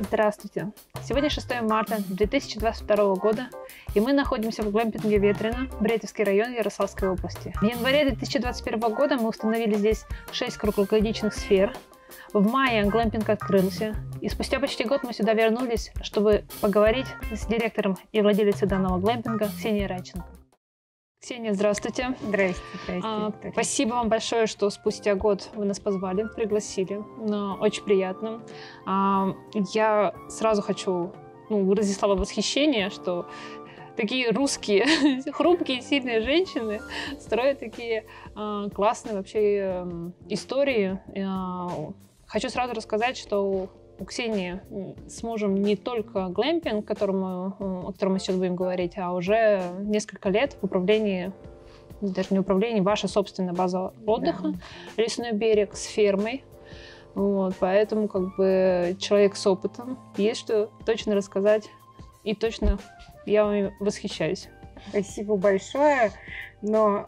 Здравствуйте! Сегодня 6 марта 2022 года, и мы находимся в глэмпинге Ветрино, Бретьевский район Ярославской области. В январе 2021 года мы установили здесь 6 круглогодичных сфер. В мае глэмпинг открылся, и спустя почти год мы сюда вернулись, чтобы поговорить с директором и владелицей данного глэмпинга Ксенией Райченко. Ксения, здравствуйте. Здрасте. Спасибо вам большое, что спустя год вы нас позвали, пригласили. Очень приятно. Я сразу хочу выразить слова восхищения, что такие русские, хрупкие, сильные женщины строят такие классные вообще истории. Хочу сразу рассказать, что у Ксении с мужем не только глэмпинг, о котором мы сейчас будем говорить, а уже несколько лет в управлении, даже не управлении, ваша собственная база отдыха, да. Лесной берег с фермой. Поэтому человек с опытом, есть что точно рассказать, и точно я вами восхищаюсь. Спасибо большое, но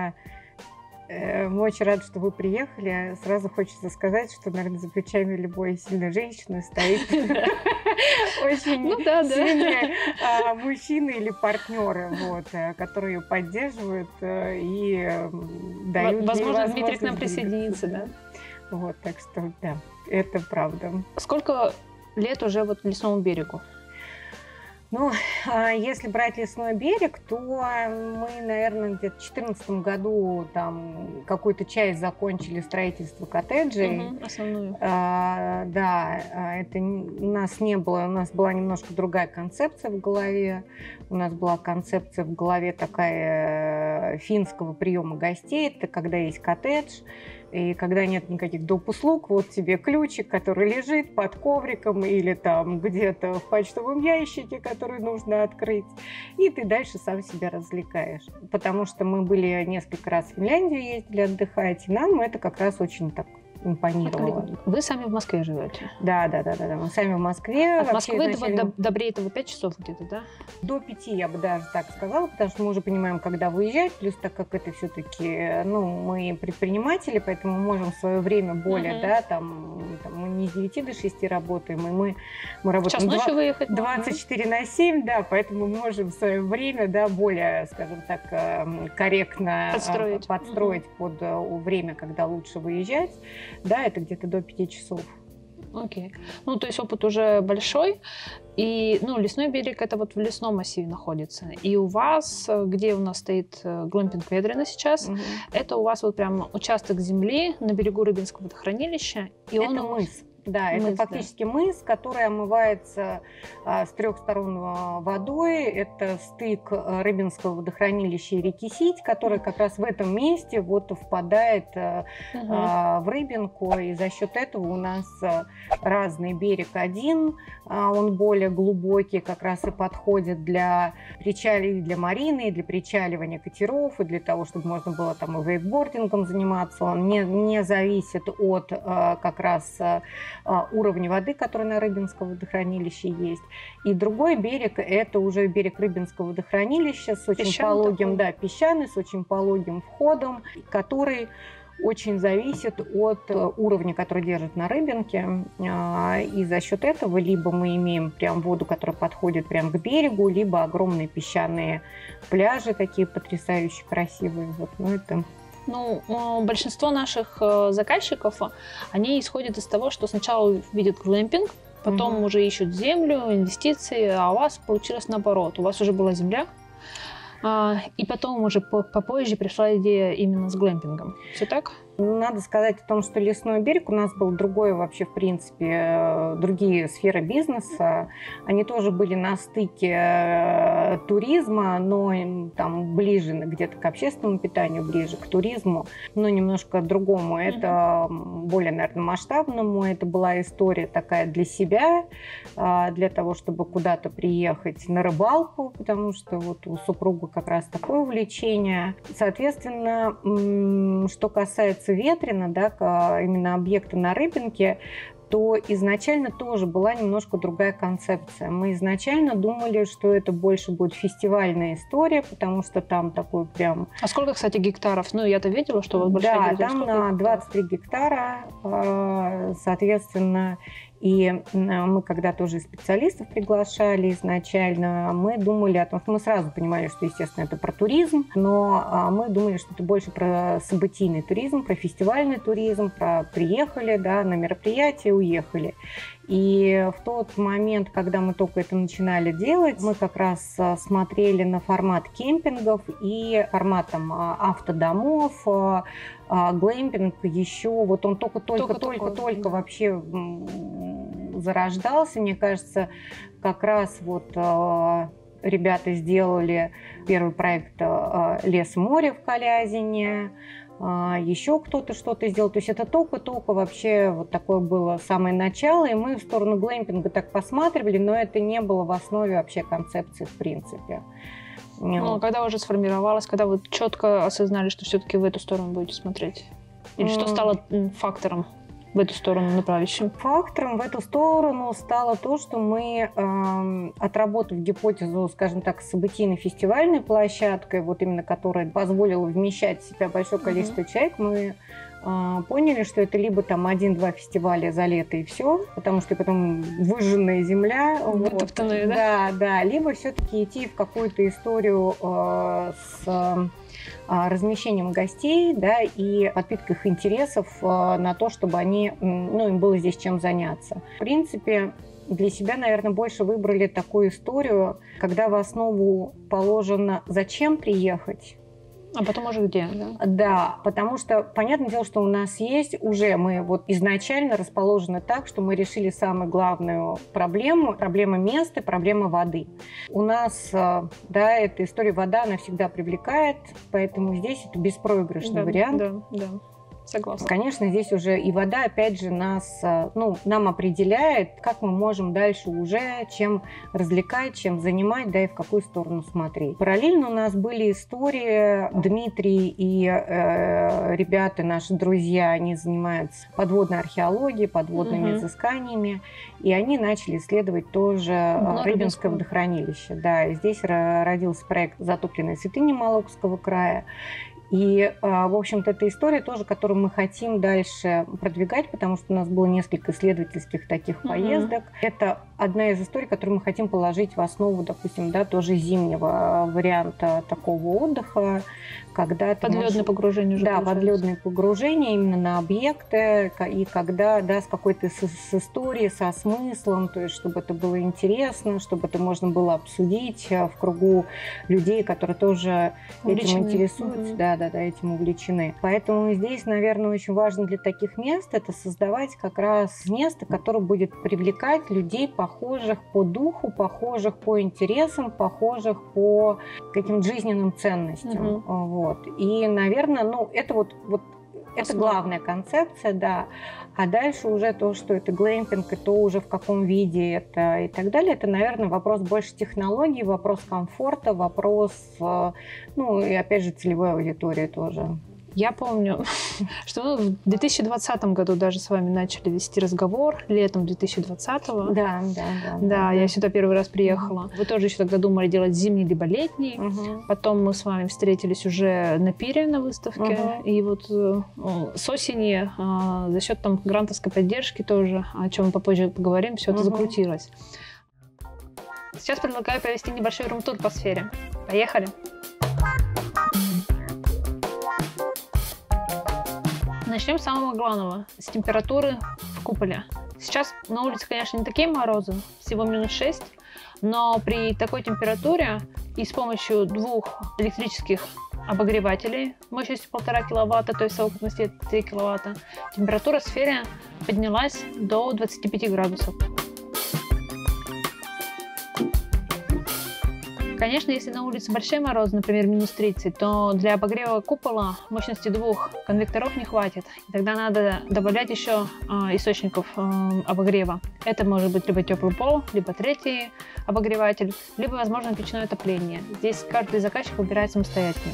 мы очень рады, что вы приехали. Сразу хочется сказать, что, наверное, за плечами любой сильной женщины стоит очень сильные мужчины или партнеры, которые ее поддерживают и дают. Возможно, Дмитрий к нам присоединится, да? Так что, да, это правда. Сколько лет уже Лесному берегу? Если брать Лесной берег, то мы, наверное, где-то в 2014 году там какую-то часть закончили строительство коттеджей. Основную. Это у нас не было, у нас была немножко другая концепция в голове. У нас была концепция в голове такая финского приема гостей. Это когда есть коттедж, и когда нет никаких доп. Услуг, тебе ключик, который лежит под ковриком или там где-то в почтовом ящике, который нужно открыть, и ты дальше сам себя развлекаешь. Потому что мы были несколько раз в Финляндию, ездили отдыхать, и нам это как раз очень так импонировало. Вы сами в Москве живете? Да. Мы сами в Москве. От Москвы до Брейтова 5 часов где-то, да? До 5, я бы даже так сказала, потому что мы уже понимаем, когда выезжать, плюс так как это все-таки, мы предприниматели, поэтому мы можем в свое время более, мы не с 9 до 6 работаем, и мы работаем 24/7, поэтому мы можем в свое время, более, скажем так, корректно подстроить под время, когда лучше выезжать. Да, это где-то до 5 часов. Окей. То есть опыт уже большой. И, Лесной берег, это в лесном массиве находится. И у вас, где у нас стоит глэмпинг Ветрино сейчас, это у вас прям участок земли на берегу Рыбинского водохранилища. И это мыс. Да, это фактически мыс, который омывается с 3 сторон водой. Это стык Рыбинского водохранилища и реки Сить, которая как раз в этом месте впадает в Рыбинку. И за счет этого у нас разный берег один, он более глубокий, как раз и подходит для причалий, для марины, и для причаливания катеров, и для того, чтобы можно было там и вейкбордингом заниматься. Он не зависит от как раз уровня воды, который на Рыбинском водохранилище есть. И другой берег – это уже берег Рыбинского водохранилища с очень пологим, песчаный, с очень пологим входом, который очень зависит от уровня, который держит на Рыбинке. И за счет этого либо мы имеем прям воду, которая подходит прям к берегу, либо огромные песчаные пляжи, такие потрясающе красивые. Большинство наших заказчиков, они исходят из того, что сначала видят глэмпинг, потом уже ищут землю, инвестиции, а у вас получилось наоборот. У вас уже была земля, и потом уже попозже пришла идея именно с глэмпингом. Все так? Надо сказать о том, что Лесной берег у нас был другой вообще, в принципе, другие сферы бизнеса. Они тоже были на стыке туризма, но там ближе где-то к общественному питанию, ближе к туризму, но немножко другому. Это более, наверное, масштабному. Это была история такая для себя, для того, чтобы куда-то приехать на рыбалку, потому что у супруга как раз такое увлечение. Соответственно, что касается Ветрино, именно объекта на Рыбинке, то изначально тоже была немножко другая концепция. Мы изначально думали, что это больше будет фестивальная история, потому что там такой прям... А сколько, кстати, гектаров? Я-то видела, что у вас большая территория. Да, там на 23 гектара, соответственно. И мы когда тоже специалистов приглашали изначально, мы думали о том, что мы сразу понимали, что, естественно, это про туризм, но мы думали, что это больше про событийный туризм, про фестивальный туризм, про приехали, да, на мероприятие, уехали. И в тот момент, когда мы только это начинали делать, мы как раз смотрели на формат кемпингов и формат там, автодомов, глэмпинг еще, вот он только вообще зарождался. Мне кажется, как раз вот ребята сделали первый проект «Лес-море» в Калязине, еще кто-то что-то сделал. То есть это только-только вообще вот такое было самое начало, и мы в сторону глэмпинга так посматривали, но это не было в основе вообще концепции в принципе. Ну, когда уже сформировалось, когда вы четко осознали, что все-таки в эту сторону будете смотреть? Или что стало фактором в эту сторону направляющим? Фактором в эту сторону стало то, что мы, отработав гипотезу, скажем так, с событийной фестивальной площадкой, вот именно которая позволила вмещать в себя большое количество человек, мы поняли, что это либо там 1-2 фестиваля за лето и все, потому что потом выжженная земля. Вытоптанная, вот. Да, либо все-таки идти в какую-то историю с размещением гостей, да, и подпиткой их интересов на то, чтобы они, ну, им было здесь чем заняться. В принципе, для себя, наверное, больше выбрали такую историю, когда в основу положено «зачем приехать?», а потом уже где, да? Да, потому что, понятное дело, что у нас есть уже, мы вот изначально расположены так, что мы решили самую главную проблему, проблема места, проблема воды. У нас, да, эта история вода, она всегда привлекает, поэтому здесь это беспроигрышный вариант. Да. Согласна. Конечно, здесь уже и вода, опять же, нас, ну, нам определяет, как мы можем дальше уже, чем развлекать, чем занимать, да, и в какую сторону смотреть. Параллельно у нас были истории, Дмитрий и ребята, наши друзья, они занимаются подводной археологией, подводными изысканиями, и они начали исследовать тоже Рыбинское водохранилище. Да, и здесь родился проект «Затопленные святыни» Молокского края. И, в общем-то, это история тоже, которую мы хотим дальше продвигать, потому что у нас было несколько исследовательских таких поездок. Это одна из историй, которую мы хотим положить в основу, допустим, да, тоже зимнего варианта такого отдыха, когда подлёдное погружение уже. Да, подлёдное погружение именно на объекты, и когда, да, с какой-то с историей, со смыслом, то есть чтобы это было интересно, чтобы это можно было обсудить в кругу людей, которые тоже этим интересуются, да, этим увлечены. Поэтому здесь, наверное, очень важно для таких мест это создавать как раз место, которое будет привлекать людей, похожих по духу, похожих по интересам, похожих по каким-то жизненным ценностям. Вот. И, наверное, ну, это вот это главная концепция, да. А дальше уже то, что это глэмпинг, и то уже в каком виде это и так далее, это, наверное, вопрос больше технологий, вопрос комфорта, вопрос, ну, и опять же, целевой аудитории тоже. Я помню, что мы в 2020 году даже с вами начали вести разговор, летом 2020-го. Да, я сюда первый раз приехала. Вы тоже еще тогда думали делать зимний либо летний. Потом мы с вами встретились уже на пире на выставке. И вот с осени за счет там грантовской поддержки тоже, о чем мы попозже поговорим, все это закрутилось. Сейчас предлагаю провести небольшой рум-тур по сфере. Поехали! Начнем с самого главного, с температуры в куполе. Сейчас на улице, конечно, не такие морозы, всего -6, но при такой температуре и с помощью 2 электрических обогревателей мощностью 1,5 киловатта, то есть в совокупности 3 киловатта, температура в сфере поднялась до 25 градусов. Конечно, если на улице большие морозы, например, -30, то для обогрева купола мощности 2 конвекторов не хватит. И тогда надо добавлять еще источников обогрева. Это может быть либо теплый пол, либо 3-й обогреватель, либо, возможно, печное отопление. Здесь каждый заказчик выбирает самостоятельно.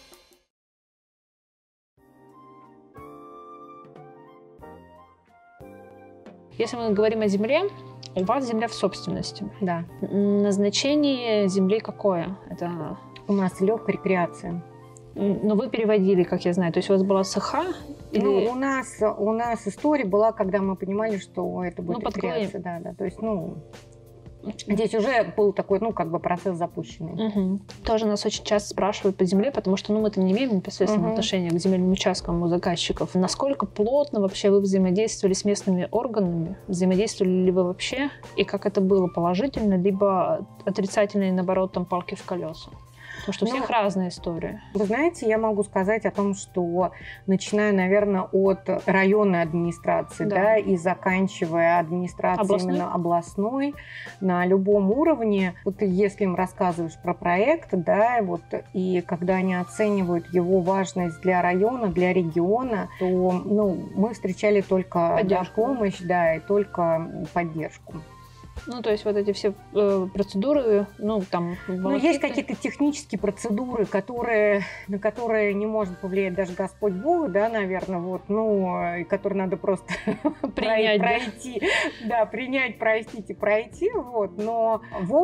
Если мы говорим о земле, у вас земля в собственности. Да. Назначение земли какое? Это у нас легкая рекреация. Но вы переводили, как я знаю, то есть у вас была СХ? Или... Ну, у нас история была, когда мы понимали, что это будет репатриация. Да. То есть, здесь уже был такой, процесс запущенный. Угу. Тоже нас очень часто спрашивают по земле, потому что, мы-то не имеем непосредственного отношения к земельным участкам у заказчиков. Насколько плотно вообще вы взаимодействовали с местными органами? Взаимодействовали ли вы вообще? И как это было, положительно, либо отрицательно, и наоборот, там палки в колеса? Потому что у всех разная история. Вы знаете, я могу сказать о том, что начиная, наверное, от районной администрации, да, и заканчивая администрацией именно областной, на любом уровне, вот если им рассказываешь про проект, да, и когда они оценивают его важность для района, для региона, то, мы встречали только помощь, да, и только поддержку. То есть вот эти все процедуры, есть какие-то технические процедуры, на которые не может повлиять даже Господь Бог, да, наверное, и которые надо просто пройти. Да, принять, простить и пройти, Но, в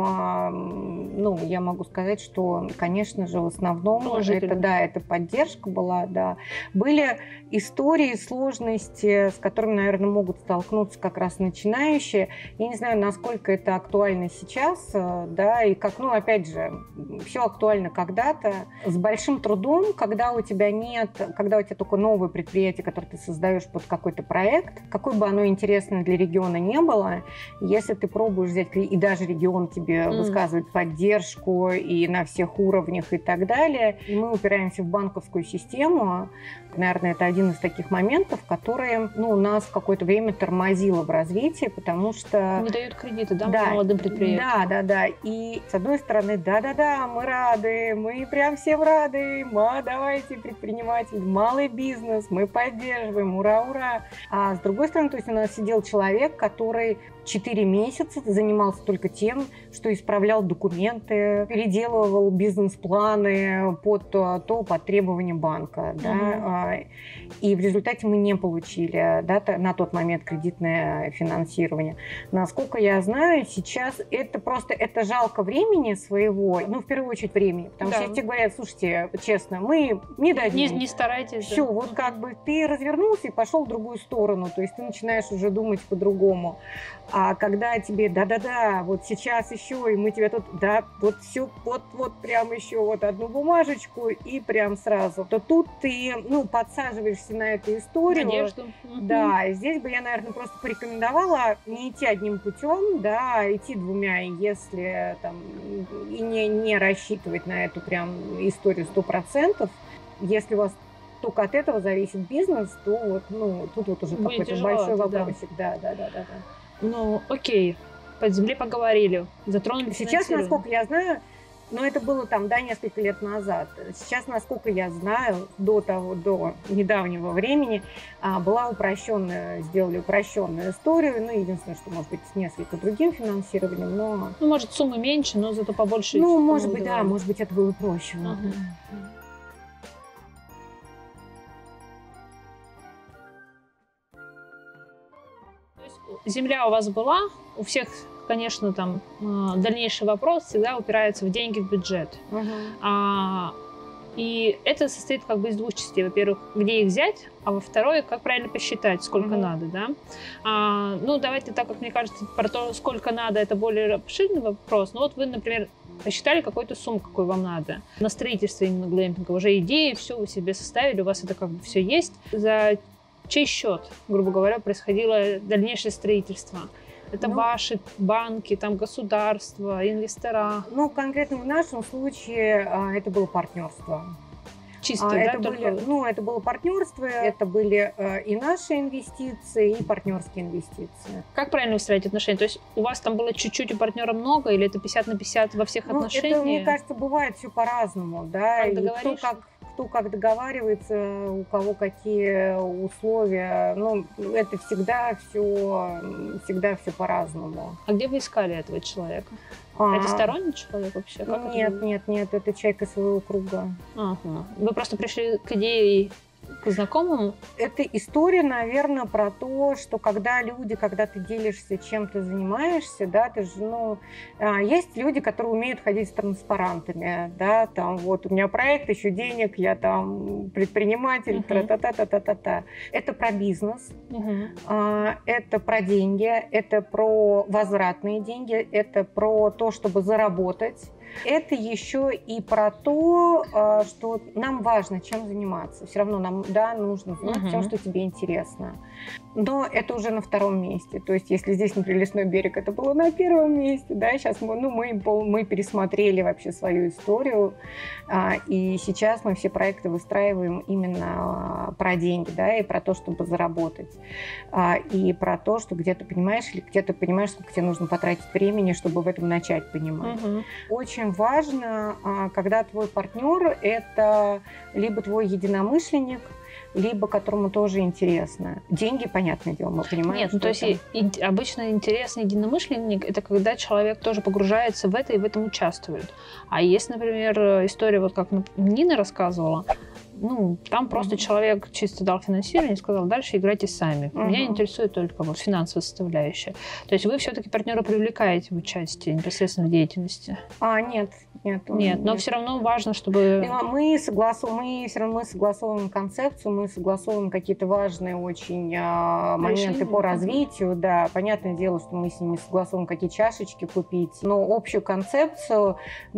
общем, я могу сказать, что, конечно же, в основном это поддержка была, да. Были истории, сложности, с которыми, наверное, могут столкнуться как раз начинающие. Я не знаю, насколько это актуально сейчас, да, и как, опять же, все актуально когда-то. С большим трудом, когда у тебя только новое предприятие, которое ты создаешь под какой-то проект, какой бы оно интересное для региона не было, если ты пробуешь взять, и даже регион тебе высказывает поддержку и на всех уровнях и так далее, и мы упираемся в банковскую систему, наверное, это один из таких моментов, которые, нас в какое-то время тормозило в развитии, потому что... Не дают кредиты, да, молодым предприятиям? Да. И с одной стороны, да, мы рады, мы прям всем рады, давайте, предприниматель, малый бизнес, мы поддерживаем, ура. А с другой стороны, то есть у нас сидел человек, который 4 месяца занимался только тем, что исправлял документы, переделывал бизнес-планы под требования банка. Да? И в результате мы не получили на тот момент кредитное финансирование. Насколько я знаю, сейчас это жалко времени своего, в первую очередь времени. Потому что тебе говорят, слушайте, честно, мы не дадим. Не старайтесь. Все, ты развернулся и пошел в другую сторону. То есть ты начинаешь уже думать по-другому. А когда тебе, вот сейчас еще, и мы тебе тут, все, прям еще одну бумажечку, и прям сразу, то тут ты, подсаживаешься на эту историю. Надежду. Да, здесь бы я, наверное, просто порекомендовала не идти одним путем, идти двумя, если и не рассчитывать на эту прям историю 100%. Если у вас только от этого зависит бизнес, то тут уже какой-то большой вопросик. Да. Окей, под земле поговорили, затронули сейчас, насколько я знаю, это было несколько лет назад. Сейчас, насколько я знаю, до недавнего времени сделали упрощенную историю. Единственное, что, может быть, с несколько другим финансированием, но... может, суммы меньше, но зато побольше... может быть, может быть, это было проще. Земля у вас была, у всех, конечно, дальнейший вопрос всегда упирается в деньги, в бюджет. И это состоит из двух частей. Во-первых, где их взять, а во-вторых, как правильно посчитать, сколько надо, да? Давайте, так как мне кажется, про то, сколько надо, это более обширный вопрос. Вы, например, посчитали какую-то сумму, какую вам надо. На строительство именно глэмпинга уже идеи, все вы себе составили, у вас это все есть. За чей счет, грубо говоря, происходило дальнейшее строительство? Это ваши банки, государство, инвестора? Конкретно в нашем случае это было партнерство. Чисто, это было партнерство, это были и наши инвестиции, и партнерские инвестиции. Как правильно выстраивать отношения? То есть у вас было чуть-чуть, у партнера много, или это 50/50 во всех отношениях? Это, мне кажется, бывает все по-разному, да. Кто как договаривается, у кого какие условия. Это всегда все по-разному. А где вы искали этого человека? Это сторонний человек вообще? Нет, это человек из своего круга. Вы просто пришли к идее к знакомым? Это история, наверное, про то, что когда ты делишься чем ты занимаешься, да, ты же, есть люди, которые умеют ходить с транспарантами, да, там вот у меня проект, ищу денег, я там предприниматель, тра-та-та-та-та-та-та. Это про бизнес, это про деньги, это про возвратные деньги, это про то, чтобы заработать. Это еще и про то, что нам важно, чем заниматься. Все равно нам, нужно заниматься тем, что тебе интересно. Но это уже на втором месте. То есть, если здесь, например, «Лесной берег» это было на первом месте, да, сейчас мы пересмотрели вообще свою историю, и сейчас мы все проекты выстраиваем именно про деньги, да, и про то, чтобы заработать, и про то, что где-то понимаешь, сколько тебе нужно потратить времени, чтобы в этом начать понимать. Очень важно, когда твой партнер – это либо твой единомышленник, либо которому тоже интересно. Деньги, понятное дело, мы понимаем. Нет, то есть обычно интересный единомышленник – это когда человек тоже погружается в это и в этом участвует. А есть, например, история, вот как Нина рассказывала, там просто человек чисто дал финансирование и сказал, дальше играйте сами. Меня интересует только вот финансовая составляющая. То есть вы все-таки партнера привлекаете в участие непосредственно в деятельности? Нет, но все равно важно, чтобы... Мы согласовываем концепцию, мы согласовываем какие-то важные очень моменты по развитию. Да, понятное дело, что мы с ними согласовываем, какие чашечки купить, но общую концепцию,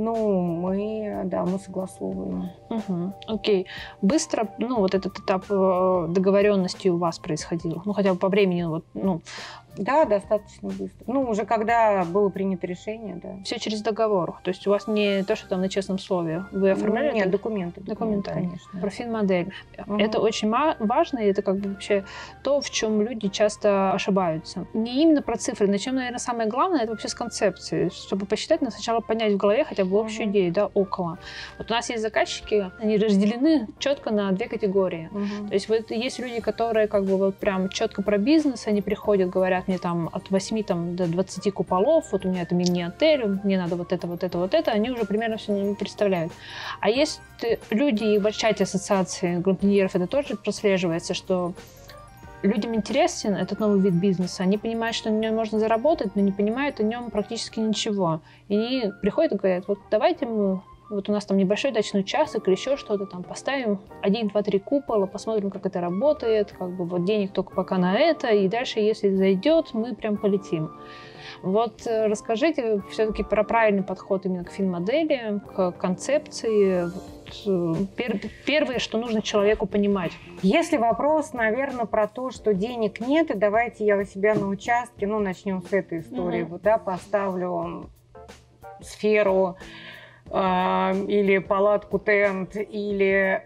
мы согласовываем. Окей. Bыстро, вот этот этап договоренности у вас происходил? Хотя бы по времени, Да, достаточно быстро. Уже когда было принято решение, да. Все через договор? То есть у вас не то, что там на честном слове? Вы оформляли? Нет, документы, конечно. Про финмодель. Это очень важно, и это как бы вообще то, в чем люди часто ошибаются. Не именно про цифры. Начнем, наверное, самое главное, это вообще с концепции. Чтобы посчитать, надо сначала понять в голове хотя бы общую идею, да, около. Вот у нас есть заказчики, они разделены четко на две категории. То есть вот есть люди, которые как бы вот прям четко про бизнес, они приходят, говорят, мне там от 8 до 20 куполов, вот у меня это мини-отель, мне надо вот это, они уже примерно все не представляют. А есть люди, и в чате ассоциации группиньеров это тоже прослеживается, что людям интересен этот новый вид бизнеса, они понимают, что на нем можно заработать, но не понимают о нем практически ничего. И они приходят и говорят, вот давайте мы... Вот у нас там небольшой дачный участок или еще что-то там поставим 1, 2, 3 купола, посмотрим, как это работает, как бы вот денег только пока на это, и дальше, если зайдет, мы прям полетим. Вот расскажите все-таки про правильный подход именно к финмодели, к концепции. Первое, что нужно человеку понимать. Если вопрос, наверное, про то, что денег нет, и давайте я у себя на участке, начнем с этой истории, поставлю сферу, или палатку тент, или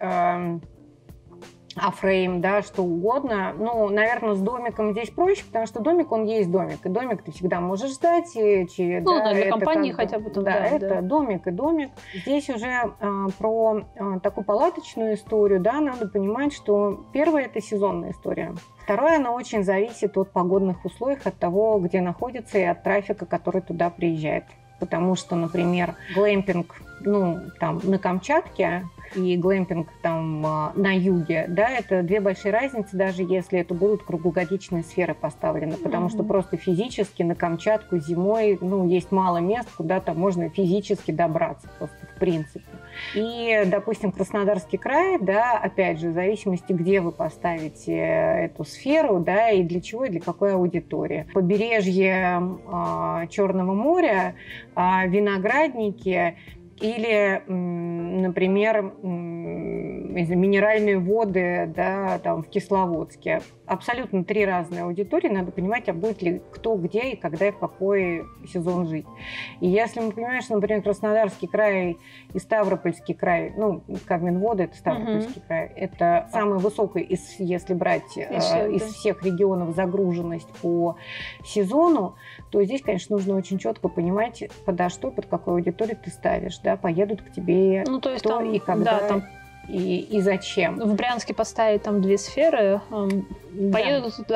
афрейм, да, что угодно. Наверное, с домиком здесь проще, потому что домик, он есть домик. И домик ты всегда можешь сдать. Для компании хотя бы. Это домик и домик. Здесь уже про такую палаточную историю, да, надо понимать, что первое – это сезонная история. Второе, она очень зависит от погодных условий, от того, где находится, и от трафика, который туда приезжает. Потому что, например, глэмпинг, там на Камчатке и глэмпинг там на юге, да, это две большие разницы, даже если это будут круглогодичные сферы поставлены, потому что просто физически на Камчатку зимой, есть мало мест, куда там можно физически добраться, просто в принципе. И, допустим, Краснодарский край, да, опять же, в зависимости, где вы поставите эту сферу, да, и для чего, и для какой аудитории. Побережье Черного моря, виноградники или, например, минеральные воды, да, там, в Кисловодске. Абсолютно 3 разные аудитории. Надо понимать, будет ли кто где и когда и в какой сезон жить. И если мы понимаем, что, например, Краснодарский край и Ставропольский край, Кавминводы – это Ставропольский край, это самый высокий, если брать из всех регионов загруженность по сезону, то здесь, конечно, нужно очень четко понимать, под какой аудиторию ты ставишь, да, поедут к тебе то есть кто там, и когда. Да, там... И зачем. В Брянске поставить там 2 сферы, поедут туда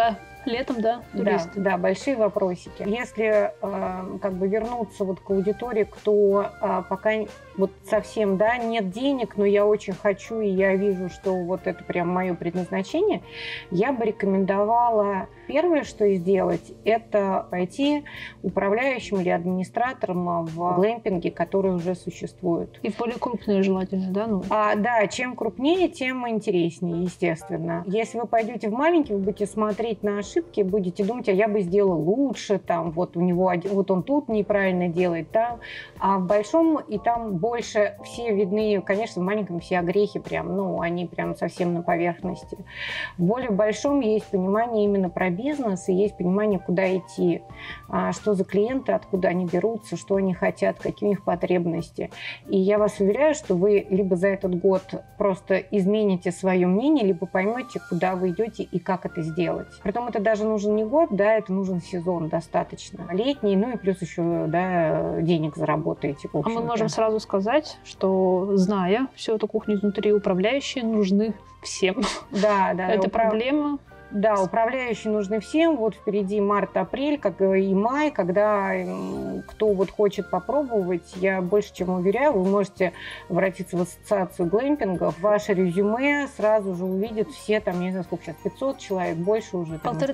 летом, да, туристы. Да, большие вопросики. Если как бы вернуться вот к аудитории, кто пока вот совсем, да, нет денег, но я очень хочу, и я вижу, что вот это прям мое предназначение, я бы рекомендовала первое, что сделать, это пойти управляющим или администратором в глэмпинге, который уже существует. И в более крупные желательно, да? Ну. Да, чем крупнее, тем интереснее, естественно. Если вы пойдете в маленький, вы будете смотреть на ошибки, будете думать, а я бы сделал лучше, там, вот у него, вот он тут неправильно делает, там. А в большом и там больше все видны, конечно, в маленьком все огрехи прям, ну, они прям совсем на поверхности. В более большом есть понимание именно про бизнес, и есть понимание, куда идти, что за клиенты, откуда они берутся, что они хотят, какие у них потребности. И я вас уверяю, что вы либо за этот год просто измените свое мнение, либо поймете, куда вы идете и как это сделать. Притом это даже нужен не год, да, это нужен сезон достаточно летний, ну и плюс еще, да, денег заработаете. А мы можем сразу сказать, что, зная всю эту кухню изнутри, управляющие нужны всем. Да. Это проблема. Да, управляющие нужны всем. Вот впереди март-апрель, как и май, когда кто вот хочет попробовать, я больше чем уверяю, вы можете обратиться в ассоциацию глэмпингов. Ваше резюме сразу же увидят все, там, я не знаю, сколько сейчас, 500 человек, больше уже.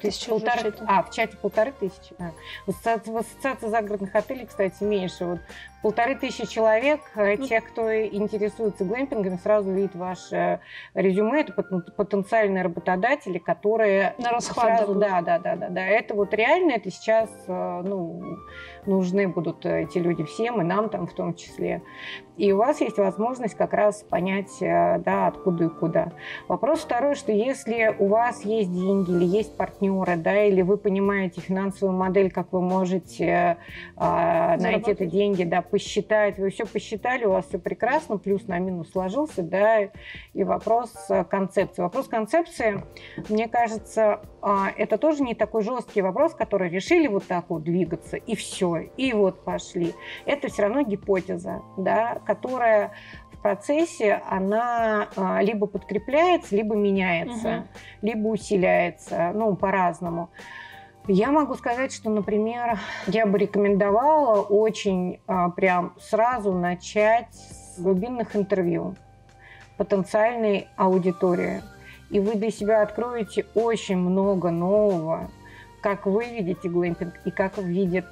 1500. В чате 1500. Да. В ассоциации загородных отелей, кстати, меньше. Вот 1500 человек, те, кто интересуется глэмпингами, сразу видят ваше резюме. Это потенциальные работодатели, которые на расхват. Сразу, да. Это вот реально, это сейчас, ну, нужны будут эти люди всем, и нам там в том числе. И у вас есть возможность как раз понять, да, откуда и куда. Вопрос второй, что если у вас есть деньги или есть партнеры, да, или вы понимаете финансовую модель, как вы можете найти эти деньги, да, посчитать, вы все посчитали, у вас все прекрасно, плюс на минус сложился, да, и вопрос концепции. Вопрос концепции, мне кажется, это тоже не такой жесткий вопрос, который решили вот так вот двигаться, и все, и вот пошли. Это все равно гипотеза, да, которая в процессе, она либо подкрепляется, либо меняется, либо усиляется, ну, по-разному. Я могу сказать, что, например, я бы рекомендовала очень прям сразу начать с глубинных интервью потенциальной аудитории. И вы для себя откроете очень много нового, как вы видите глэмпинг и как видят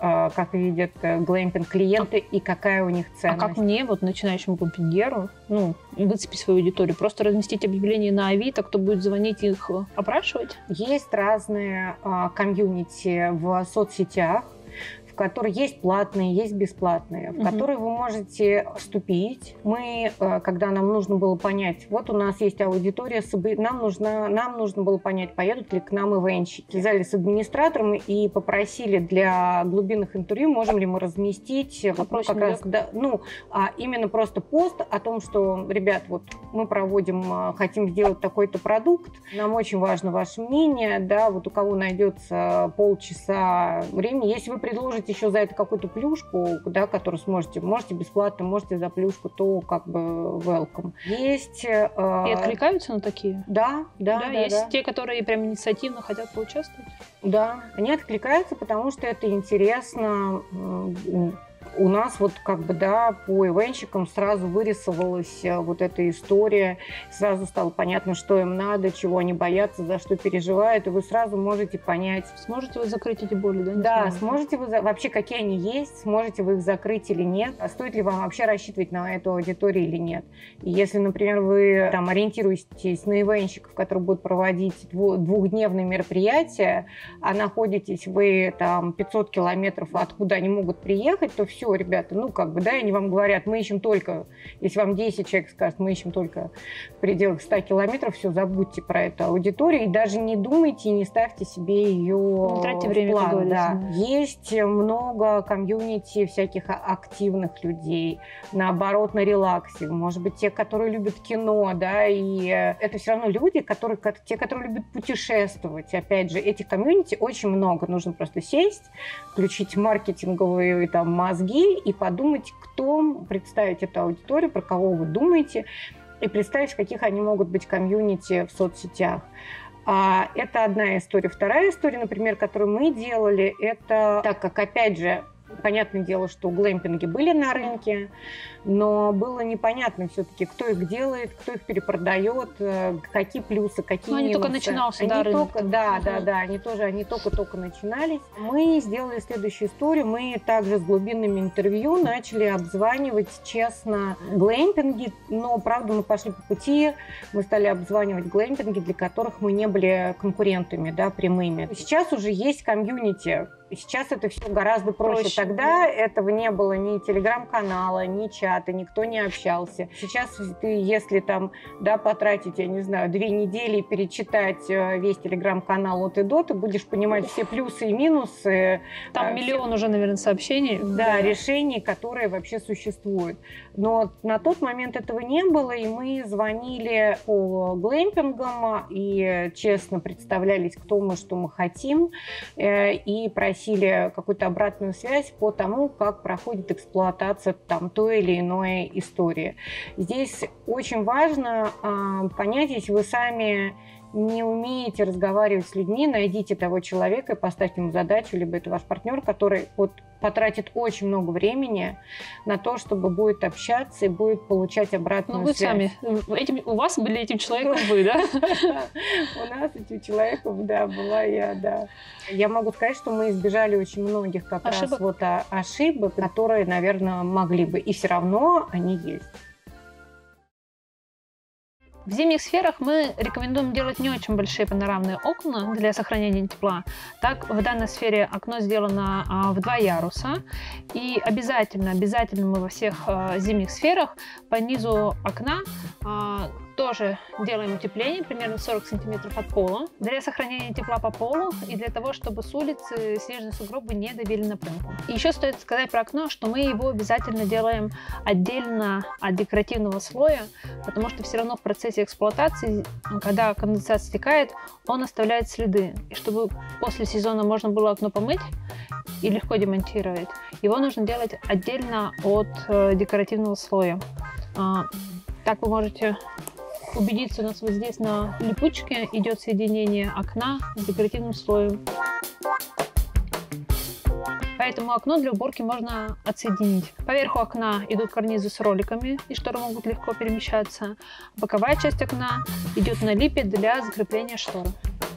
глэмпинг клиенты и какая у них ценность. А как мне, вот начинающему глэмпингеру, ну, выцепить свою аудиторию? Просто разместить объявление на Авито, кто будет звонить, их опрашивать? Есть разные комьюнити в соцсетях, которые есть платные, есть бесплатные, в которые вы можете вступить. Мы, когда нам нужно было понять, вот у нас есть аудитория, нам нужно было понять, поедут ли к нам ивенщики. Связались с администратором и попросили для глубинных интервью, можем ли мы разместить как раз, да, ну, именно просто пост о том, что, ребят, вот мы проводим, хотим сделать такой-то продукт, нам очень важно ваше мнение, да, вот у кого найдется полчаса времени, если вы предложите еще за это какую-то плюшку, да, которую можете бесплатно, можете за плюшку, то как бы welcome. Есть... И откликаются на такие? Да. Есть те, которые прям инициативно хотят поучаствовать? Да, они откликаются, потому что это интересно. У нас вот как бы, да, по ивенщикам сразу вырисовалась вот эта история, сразу стало понятно, что им надо, чего они боятся, за что переживают, и вы сразу можете понять. Сможете вы закрыть эти боли, да? Да, сможете вы, вообще какие они есть, сможете вы их закрыть или нет, а стоит ли вам вообще рассчитывать на эту аудиторию или нет. И если, например, вы там ориентируетесь на ивенщиков, которые будут проводить двухдневные мероприятия, а находитесь вы там 500 километров, откуда они могут приехать, то все, ребята, ну, как бы, да, они вам говорят, мы ищем только, если вам 10 человек скажут, мы ищем только в пределах 100 километров, все, забудьте про эту аудиторию и даже не думайте, не ставьте себе ее в план. Да. Есть много комьюнити всяких активных людей, наоборот, на релаксе, может быть, те, которые любят кино, да, и это все равно люди, те, которые любят путешествовать, опять же, этих комьюнити очень много, нужно просто сесть, включить маркетинговые там мозги и подумать, представить эту аудиторию, про кого вы думаете, и представить, в каких они могут быть комьюнити в соцсетях. Это одна история. Вторая история, например, которую мы делали, это так как, опять же, понятное дело, что глэмпинги были на рынке, но было непонятно все-таки, кто их делает, кто их перепродает, какие плюсы, какие минусы. Они только начинался, да, рынок. Они только-только начинались. Мы сделали следующую историю. Мы также с глубинными интервью начали обзванивать честно глэмпинги, но, правда, мы пошли по пути, мы стали обзванивать глэмпинги, для которых мы не были конкурентами, да, прямыми. Сейчас уже есть комьюнити. Сейчас это все гораздо проще. Тогда этого не было ни телеграм-канала, ни чата, никто не общался. Сейчас ты, если там, да, потратить, я не знаю, 2 недели и перечитать весь телеграм-канал от и до, ты будешь понимать все плюсы и минусы. Там миллион уже, наверное, сообщений. Да, решений, которые вообще существуют. Но на тот момент этого не было, и мы звонили по глэмпингам и честно представлялись, кто мы, что мы хотим, и просили какую-то обратную связь по тому, как проходит эксплуатация там той или иной истории. Здесь очень важно понять, если вы сами не умеете разговаривать с людьми, найдите того человека и поставьте ему задачу, либо это ваш партнер, который потратит очень много времени на то, чтобы будет общаться и будет получать обратную связь. Но вы сами, у вас были этим человеком вы, да? У нас этим человеком, да, была я, да. Я могу сказать, что мы избежали очень многих как раз ошибок, которые, наверное, могли бы, и все равно они есть. В зимних сферах мы рекомендуем делать не очень большие панорамные окна для сохранения тепла. Так, в данной сфере окно сделано в 2 яруса. И обязательно мы во всех зимних сферах по низу окна тоже делаем утепление, примерно 40 сантиметров от пола, для сохранения тепла по полу и для того, чтобы с улицы снежные сугробы не давили на пленку. И еще стоит сказать про окно, что мы его обязательно делаем отдельно от декоративного слоя, потому что все равно в процессе эксплуатации, когда конденсат стекает, он оставляет следы. И чтобы после сезона можно было окно помыть и легко демонтировать, его нужно делать отдельно от декоративного слоя. Так вы можете убедиться, у нас вот здесь на липучке идет соединение окна с декоративным слоем. Поэтому окно для уборки можно отсоединить. Поверху окна идут карнизы с роликами, и шторы могут легко перемещаться. Боковая часть окна идет на липе для закрепления шторы.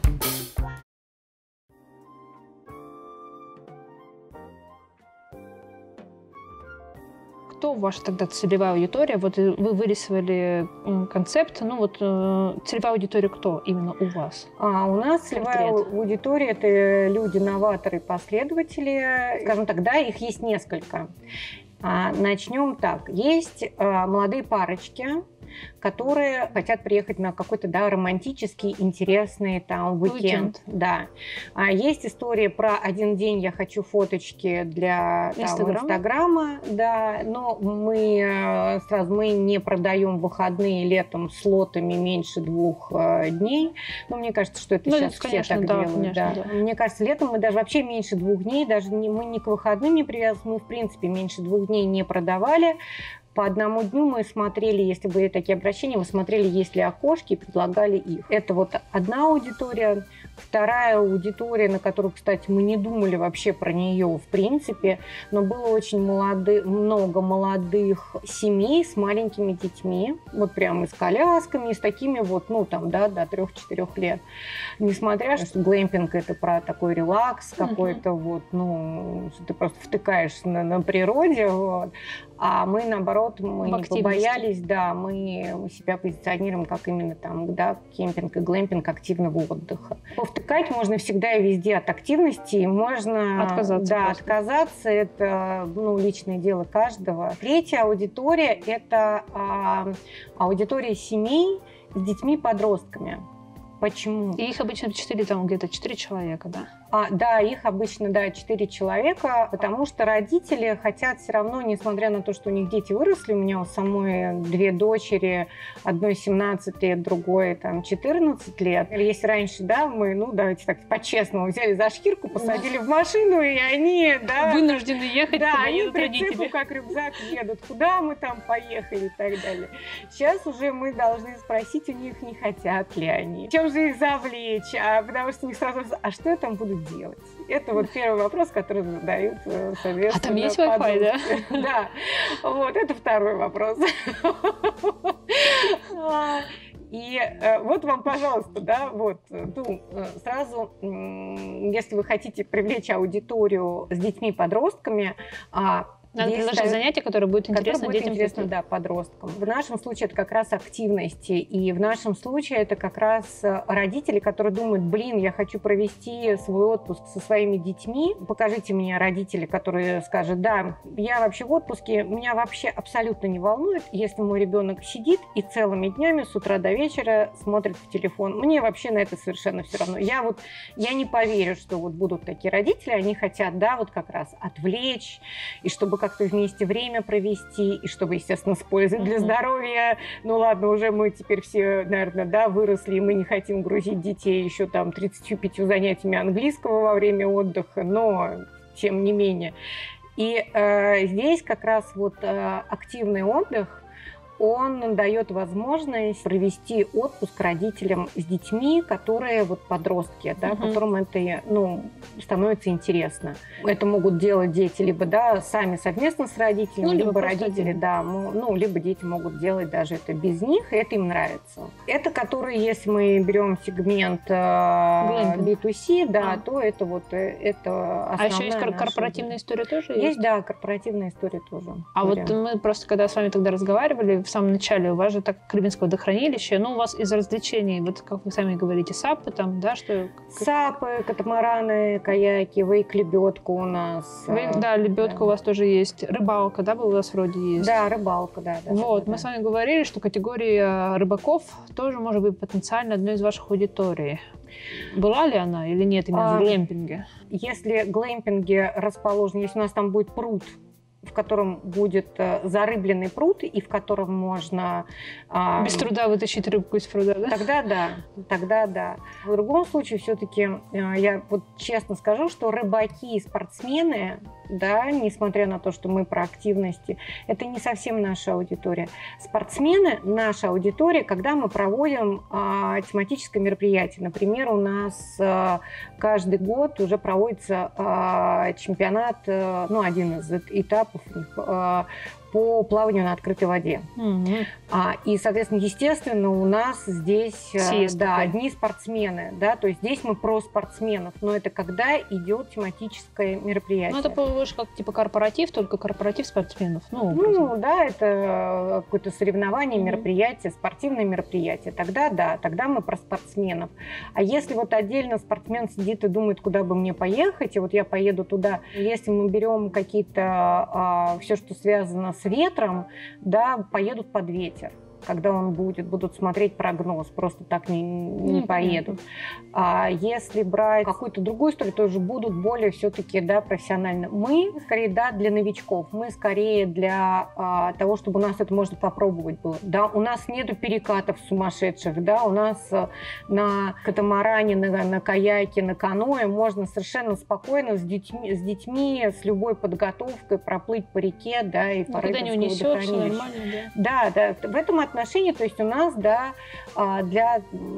Кто ваша тогда целевая аудитория? Вот вы вырисовали концепт, целевая аудитория кто именно у вас? У нас целевая аудитория – это люди-новаторы, последователи. Скажем так, да, их есть несколько. Начнем так. Есть молодые парочки, которые хотят приехать на какой-то, да, романтический, интересный там уикенд. Да. Есть история про один день я хочу фоточки для Инстаграма, да, но мы не продаем выходные летом с лотами меньше 2 дней. Но мне кажется, что это сейчас конечно, все так делают. Конечно, да. Мне кажется, летом мы даже вообще меньше 2 дней, мы ни к выходным не привязаны, мы в принципе меньше 2 дней не продавали. По одному дню мы смотрели, если были такие обращения, мы смотрели, есть ли окошки, и предлагали их. Это вот одна аудитория. Вторая аудитория, на которую, кстати, мы не думали вообще про нее в принципе, но было очень много молодых семей с маленькими детьми, вот прямо с колясками, с такими вот, до 3-4 лет. Несмотря, что глэмпинг – это про такой релакс какой-то, что ты просто втыкаешься на природе, а мы, наоборот, мы не побоялись, да, мы себя позиционируем как именно там, да, кемпинг и глэмпинг активного отдыха. Повтыкать можно всегда и везде от активности, и можно отказаться, это личное дело каждого. Третья аудитория – это аудитория семей с детьми-подростками. Почему? И их обычно 4 человека, да? Да, их обычно, да, 4 человека, потому что родители хотят все равно, несмотря на то, что у них дети выросли, у меня у самой 2 дочери, одной 17 лет, другой там 14 лет. Если раньше, да, мы, ну, давайте так по-честному, взяли за шкирку, посадили в машину, и они, да... Вынуждены ехать, да, куда они едут родители. прицепу, как рюкзак, едут, куда мы там поехали и так далее. Сейчас уже мы должны спросить у них, не хотят ли они, чем же их завлечь, потому что у них сразу, а что я там буду делать? Это вот первый вопрос, который задают, соответственно, А там есть Wi-Fi, да? Да, вот, это второй вопрос. И вот вам, пожалуйста, да, вот, ну, сразу, если вы хотите привлечь аудиторию с детьми-подростками, надо предложить занятие, которое будет интересно детям. Интересно, да, подросткам. В нашем случае это как раз активности. И в нашем случае это как раз родители, которые думают, блин, я хочу провести свой отпуск со своими детьми. Покажите мне родителей, которые скажут, да, я вообще в отпуске, меня вообще абсолютно не волнует, если мой ребенок сидит и целыми днями с утра до вечера смотрит в телефон. Мне вообще на это совершенно все равно. Я не поверю, что вот будут такие родители, они хотят, да, вот как раз отвлечь, и чтобы как-то вместе время провести, и чтобы, естественно, с пользой для здоровья. Ну ладно, уже мы теперь все, наверное, да, выросли, и мы не хотим грузить детей еще там 35 занятиями английского во время отдыха, но тем не менее. И здесь как раз вот активный отдых, он дает возможность провести отпуск родителям с детьми, которые вот подростки, да, которым это, ну, становится интересно. Это могут делать дети либо, да, сами совместно с родителями, ну, либо родители, да, ну, либо дети могут делать даже это без них, и это им нравится. Это которые, если мы берем сегмент B2C, да, то это вот это основная. А еще есть корпоративная история тоже? Есть, да, корпоративная история тоже. А вот мы просто, когда с вами тогда разговаривали, в самом начале, у вас же так Рыбинское водохранилище, ну, у вас из развлечений, вот как вы сами говорите, САПы там, да, что... САПы, катамараны, каяки, вейк-лебедка у нас. Да, лебедка да. У вас тоже есть. Рыбалка, да, у вас вроде есть? Да, рыбалка, да. Вот, мы с вами говорили, что категория рыбаков тоже может быть потенциально одной из ваших аудиторий. Была ли она или нет именно в глэмпинге? Если глэмпинги расположены, если у нас там будет пруд, в котором будет зарыбленный пруд и в котором можно... Без труда вытащить рыбку из пруда, да? Тогда да. В другом случае все-таки я вот честно скажу, что рыбаки и спортсмены, да, несмотря на то, что мы про активности, это не совсем наша аудитория. Спортсмены – наша аудитория, когда мы проводим тематическое мероприятие. Например, у нас каждый год уже проводится чемпионат, ну, один из этапов по плаванию на открытой воде. И, соответственно, естественно, у нас здесь одни спортсмены. Да, то есть здесь мы про спортсменов, но это когда идет тематическое мероприятие. Ну, это больше как типа корпоратив, только корпоратив спортсменов. Ну, да, это какое-то соревнование, мероприятие, спортивное мероприятие. Тогда да, тогда мы про спортсменов. А если вот отдельно спортсмен сидит и думает, куда бы мне поехать, и вот я поеду туда, если мы берем какие-то, все, что связано с ветром, да, поедут под ветер. Когда он будут смотреть прогноз, просто так не поедут. А если брать какую-то другую историю, то уже будут более все-таки, да, профессионально. Мы скорее, да, для новичков, мы скорее для того, чтобы у нас это можно попробовать было. Да, у нас нету перекатов сумасшедших, да, у нас на катамаране, на каяке, на каноэ можно совершенно спокойно с детьми, с любой подготовкой проплыть по реке, да, и по Рыбинскому водохранилищу. Да, в этом отношении, то есть у нас, да, для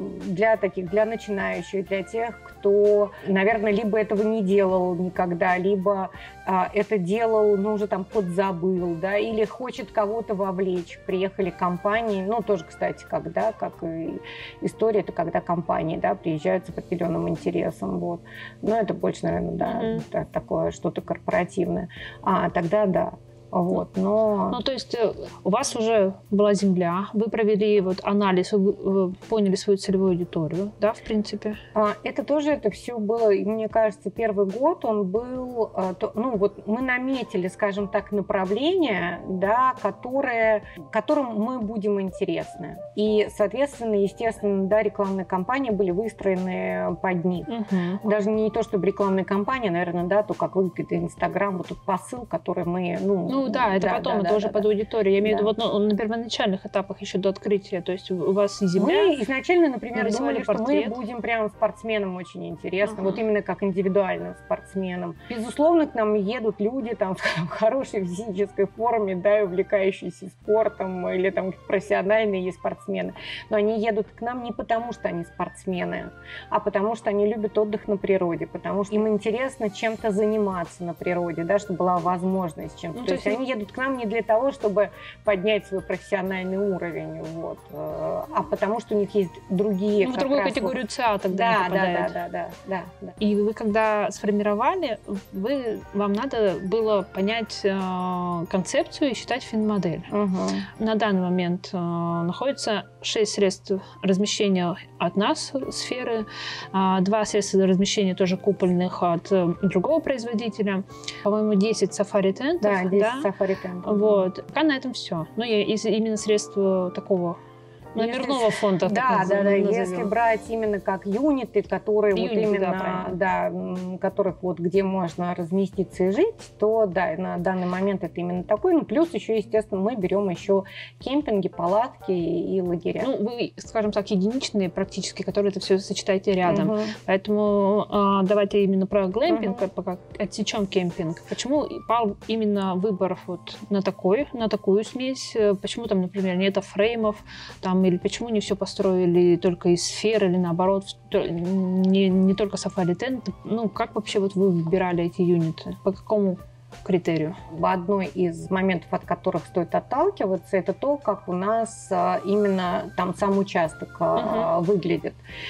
начинающих, для тех, кто, наверное, либо этого не делал никогда, либо это делал, но уже там подзабыл, да, или хочет кого-то вовлечь. Приехали компании, ну, тоже, кстати, как и история, это когда компании, да, приезжают с определенным интересом, вот. Но это больше, наверное, да, такое что-то корпоративное. Тогда да. Вот, но... Ну, то есть у вас уже была земля, вы провели вот анализ, вы поняли свою целевую аудиторию, да, в принципе? Это все было, мне кажется, первый год он был, ну, вот мы наметили, скажем так, направление, да, которым мы будем интересны. И, соответственно, естественно, да, рекламные кампании были выстроены под них. Даже не то, чтобы рекламные кампании, наверное, да, то, как выглядит Инстаграм, вот тот посыл, который мы, ну да, это потом, это уже под аудиторию. Я имею в виду вот на первоначальных этапах еще до открытия, то есть у вас и земля. Мы изначально, например, думали, что мы будем прям спортсменам очень интересно, вот именно как индивидуальным спортсменам. Безусловно, к нам едут люди там в хорошей физической форме, да, и увлекающиеся спортом, или там профессиональные спортсмены. Но они едут к нам не потому, что они спортсмены, а потому что они любят отдых на природе, потому что им интересно чем-то заниматься на природе, да, чтобы была возможность чем-то. То есть они едут к нам не для того, чтобы поднять свой профессиональный уровень, вот, а потому что у них есть другие... в другую категорию ЦА тогда не попадает. Да. И вы когда сформировали, вам надо было понять концепцию и считать финмодель. На данный момент находится 6 средств размещения от нас, сферы, 2 средства размещения тоже купольных от другого производителя, по-моему, 10 сафари-тентов. Да, 10 сафари-тентов. Вот. Пока на этом все. Ну, именно средства такого номерного фонда. Да. Если брать именно как юниты, которые вот именно, которых вот где можно разместиться и жить, то да, на данный момент это именно такой. Ну, плюс еще, естественно, мы берем еще кемпинги, палатки и лагеря. Ну, вы, скажем так, единичные практически, которые это все сочетаете рядом. Поэтому давайте именно про глэмпинг, пока отсечем кемпинг. Почему пал именно выбор вот на такую смесь? Почему там, например, нет фреймов, там, или почему не все построили только из сфер, или наоборот, не только сафари-тент? Ну, как вообще вот вы выбирали эти юниты? По какому критерию? Одной из моментов, от которых стоит отталкиваться, это то, как у нас именно там сам участок выглядит.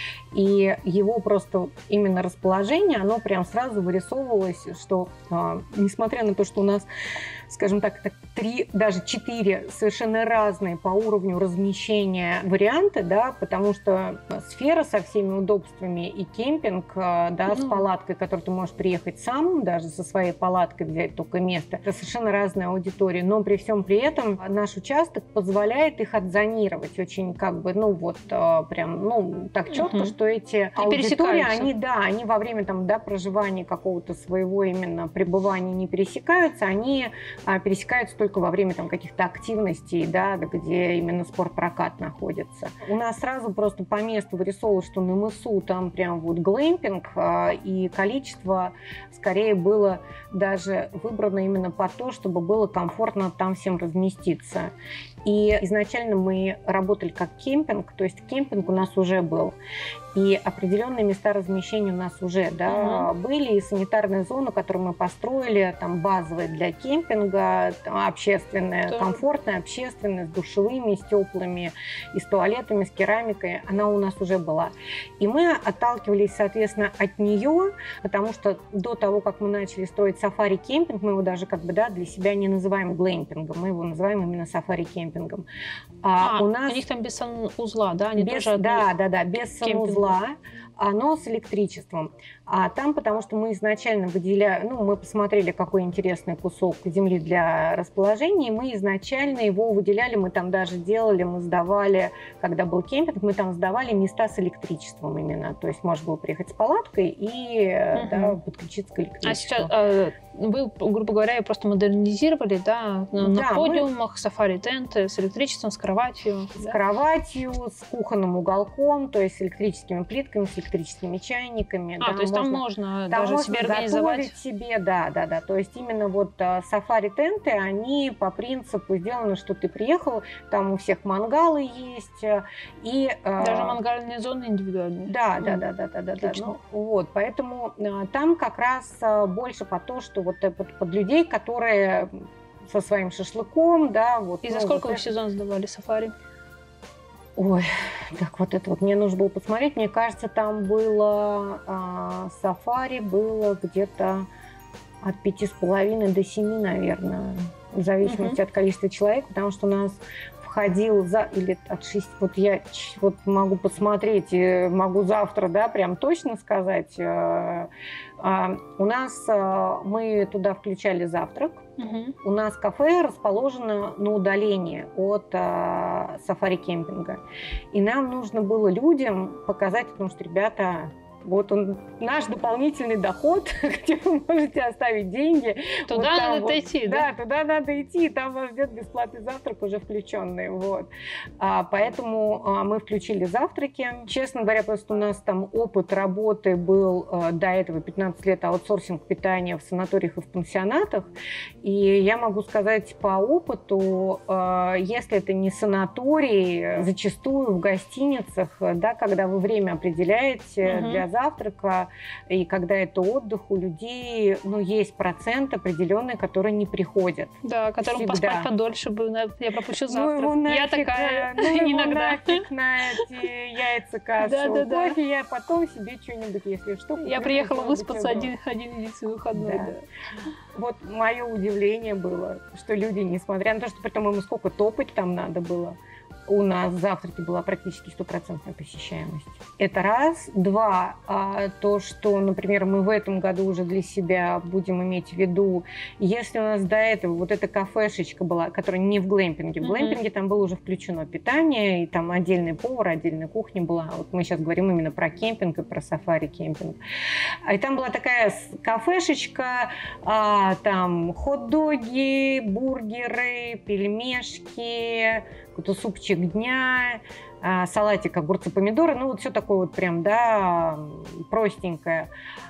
И его просто именно расположение, оно прям сразу вырисовывалось, что несмотря на то, что у нас, скажем так, 3, даже 4 совершенно разные по уровню размещения варианты, да, потому что сфера со всеми удобствами и кемпинг, да, с палаткой, которой ты можешь приехать сам, даже со своей палаткой взять только место, это совершенно разная аудитория. Но при всем при этом наш участок позволяет их отзонировать очень как бы, ну вот прям, ну так четко, что эти аудитории, они во время там, да, проживания какого-то своего именно пребывания не пересекаются, они пересекаются только во время там каких-то активностей, да, где именно спортпрокат находится. У нас сразу просто по месту вырисовывалось, что на мысу там прям вот глэмпинг, и количество скорее было даже выбрано именно по то, чтобы было комфортно там всем разместиться. И изначально мы работали как кемпинг, то есть кемпинг у нас уже был. И определенные места размещения у нас уже были, и санитарная зона, которую мы построили, там базовая для кемпинга, общественная, комфортная, общественная, с душевыми, с теплыми, и с туалетами, с керамикой, она у нас уже была. И мы отталкивались, соответственно, от нее, потому что до того, как мы начали строить сафари-кемпинг, мы его даже как бы, да, для себя не называем глэмпингом, мы его называем именно сафари-кемпингом. У них там без санузла, да? Без санузла. Но с электричеством. А там, потому что мы изначально выделяли, мы посмотрели, какой интересный кусок земли для расположения, и мы изначально его выделяли, мы там даже делали, мы сдавали, когда был кемпинг, мы там сдавали места с электричеством именно. То есть можно было приехать с палаткой и подключиться к электричеству. А сейчас вы, грубо говоря, просто модернизировали, да, на подиумах, сафари-тенты с электричеством, с кроватью. С кроватью, с кухонным уголком, то есть с электрическими плитками, с электрическими чайниками. То есть там можно даже себе организовать. Себе, да. То есть именно вот сафари-тенты, они по принципу сделаны, что ты приехал, там у всех мангалы есть. И, даже мангальные зоны индивидуальные. Да. Вот, поэтому там как раз больше по то, что вот под людей, которые со своим шашлыком, да. Вот, и за сколько вы в сезон сдавали сафари? Ой, так вот это вот мне нужно было посмотреть. Мне кажется, там было сафари было где-то от 5,5 до 7, наверное. в зависимости от количества человек, потому что у нас входил или от 6, вот я вот могу посмотреть, могу завтра, да, прям точно сказать. У нас мы туда включали завтрак. У нас кафе расположено на удалении от сафари-кемпинга. И нам нужно было людям показать, потому что, ребята, вот он, наш дополнительный доход, где вы можете оставить деньги. Туда вот надо идти, да? Да, туда надо идти, там вас ждет бесплатный завтрак уже включенный. Вот. Поэтому мы включили завтраки. Честно говоря, просто у нас там опыт работы был до этого 15 лет аутсорсинг питания в санаториях и в пансионатах. И я могу сказать по опыту, если это не санаторий, зачастую в гостиницах, да, когда вы время определяете для завтрака, и когда это отдых, у людей, ну, есть процент определенный, которые не приходят. Да, которым всегда. Поспать подольше бы, я пропущу завтрак. Ну, нафиг, я такая иногда. Нафиг на эти яйца, кашу, да. кофе, я потом себе что-нибудь, если что. Я приехала выспаться один единственный выходной. Да. Вот мое удивление было, что люди, несмотря на то, что при том ему сколько топать там надо было, у нас в завтраке была практически 100% посещаемость. Это раз. Два, то, что, например, мы в этом году уже для себя будем иметь в виду, если у нас до этого вот эта кафешечка была, которая не в глэмпинге, в глэмпинге там было уже включено питание, и там отдельный повар, отдельная кухня была. Вот мы сейчас говорим именно про кемпинг и про сафари-кемпинг. И там была такая кафешечка, там хот-доги, бургеры, пельмешки, какой-то супчик дня, салатик, огурцы, помидоры, ну вот все такое вот прям, да, простенькое.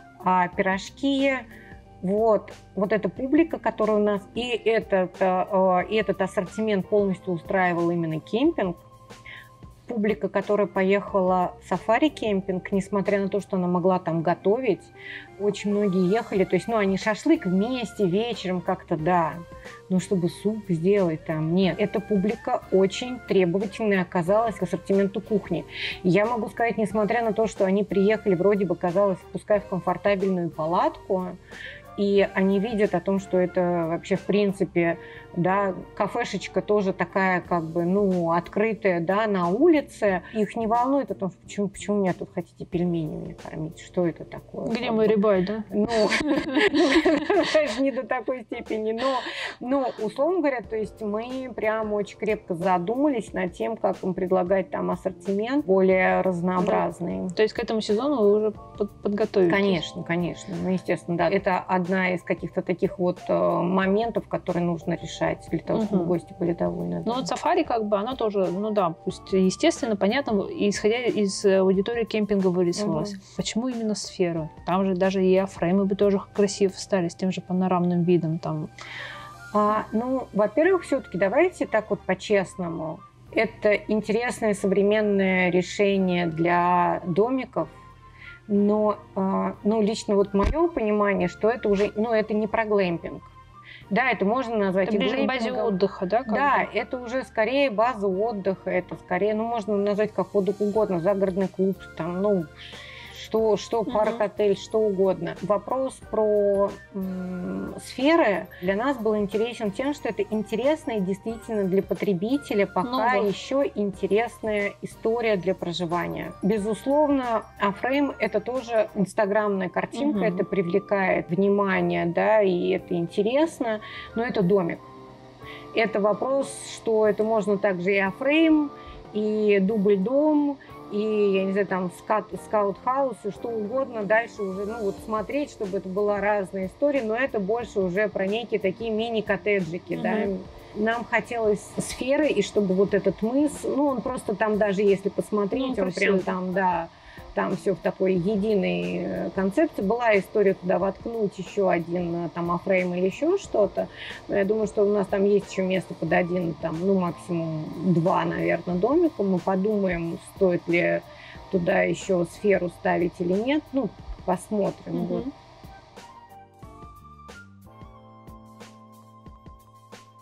Пирожки, вот эта публика, которая у нас, и этот ассортимент полностью устраивал именно кемпинг. Публика, которая поехала в сафари-кемпинг, несмотря на то, что она могла там готовить, очень многие ехали, то есть, ну, они шашлык вместе вечером как-то, да, но чтобы суп сделать там, нет. Эта публика очень требовательная оказалась к ассортименту кухни. Я могу сказать, несмотря на то, что они приехали, вроде бы, казалось, пускай в комфортабельную палатку, и они видят о том, что это вообще, в принципе, да, кафешечка тоже такая, как бы, ну, открытая, да, на улице. Их не волнует о том, почему меня тут хотите пельменями кормить, что это такое. Где мой рибай, да? Ну, не до такой степени, но, условно говоря, то есть мы прям очень крепко задумались над тем, как им предлагать там ассортимент более разнообразный. То есть к этому сезону вы уже подготовились? Конечно, ну, естественно, да. Это одна из каких-то таких вот моментов, которые нужно решать для того, чтобы гости были довольны. Ну, вот сафари, как бы, она тоже, ну да, пусть естественно, понятно, исходя из аудитории кемпинга вырисовалась. Почему именно сфера? Там же даже и фреймы бы тоже красиво стали, с тем же панорамным видом там. Ну, во-первых, все-таки давайте так вот по-честному. Это интересное современное решение для домиков, но, ну, лично вот мое понимание, что это уже, ну, это не про глэмпинг. Да, это можно назвать это ближе к базе отдыха, да? Да, это уже скорее база отдыха, это скорее, ну, можно назвать как угодно, загородный клуб, там, ну, что парк-отель, что угодно. Вопрос про сферы для нас был интересен тем, что это интересная действительно для потребителя пока еще интересная история для проживания. Безусловно, фрейм — это тоже инстаграмная картинка, это привлекает внимание, да, и это интересно, но это домик. Это вопрос, что это можно также и фрейм, и дубль-дом, и, я не знаю, там, скаут-хаус, и что угодно дальше уже, ну, вот смотреть, чтобы это была разная история, но это больше уже про некие такие мини-коттеджики, да. Нам хотелось сферы, и чтобы вот этот мыс, ну, он просто там даже, если посмотреть, он прям там, да, там все в такой единой концепции. Была история туда воткнуть еще один там фрейм или еще что-то. Но я думаю, что у нас там есть еще место под один, там, ну, максимум 2, наверное, домика. Мы подумаем, стоит ли туда еще сферу ставить или нет. Ну, посмотрим. Вот.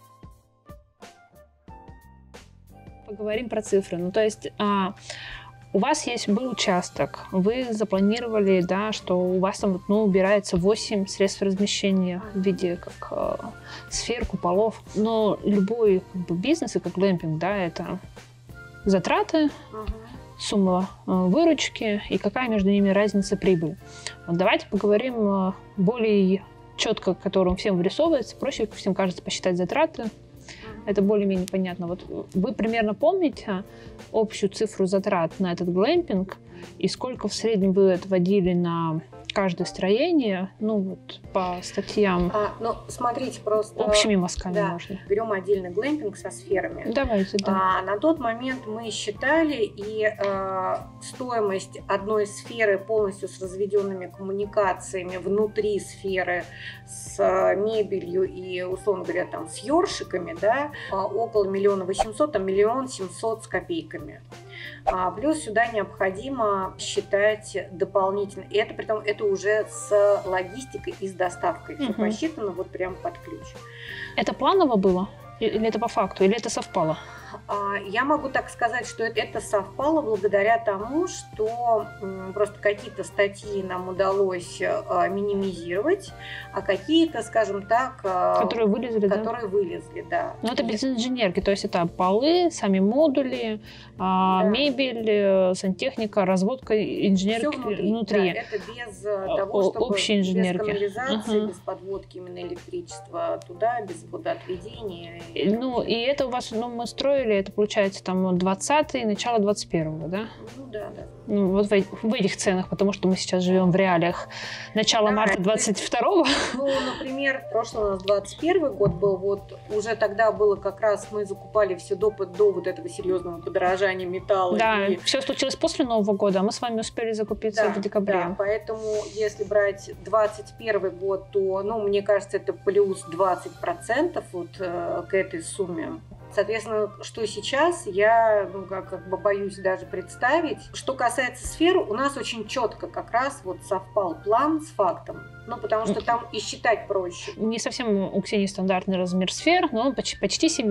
Поговорим про цифры. Ну, то есть у вас был участок, вы запланировали, да, что у вас там убирается 8 средств размещения в виде как сфер, куполов. Но любой бизнес, и как глэмпинг, да, это затраты, сумма выручки и какая между ними разница прибыли. Вот давайте поговорим более четко, которым всем вырисовывается. Проще всем кажется посчитать затраты. Это более-менее понятно. Вот вы примерно помните общую цифру затрат на этот глэмпинг и сколько в среднем вы отводили на каждое строение, по статьям. Смотрите, просто... Общими мазками можно. Берем отдельный глэмпинг со сферами. Давайте, да. На тот момент мы считали, и стоимость одной сферы полностью с разведенными коммуникациями внутри сферы, с мебелью и, условно говоря, там, с ёршиками, да, около 1 800 000, 1 700 000 с копейками. Плюс сюда необходимо считать дополнительно. И это, притом, это уже с логистикой и с доставкой. Все посчитано вот прям под ключ. Это планово было? Или это по факту? Или это совпало? Я могу так сказать, что это совпало благодаря тому, что просто какие-то статьи нам удалось минимизировать, а какие-то, скажем так... Которые вылезли, да. Но это без инженерки, то есть это полы, сами модули, мебель, сантехника, разводка инженерки внутри. Да, это без того, чтобы общей инженерки. Без канализации, без подводки именно электричества туда, без водоотведения. И это у вас, мы строили, это получается там 20-й, начало 21-го, да? Да. Вот в этих ценах, потому что мы сейчас живем в реалиях начала марта 22-го. Например, прошлый у нас 21 год был, вот уже тогда было как раз, мы закупали все до вот этого серьезного подорожания металла. Да, все случилось после Нового года, а мы с вами успели закупиться в декабре. Да, поэтому если брать 21 год, то, мне кажется, это плюс 20% вот к этой сумме. Соответственно, что сейчас, я как бы боюсь даже представить. Что касается сфер, у нас очень четко как раз вот совпал план с фактом. Потому что там и считать проще. Не совсем у Ксении стандартный размер сфер, но он почти 7,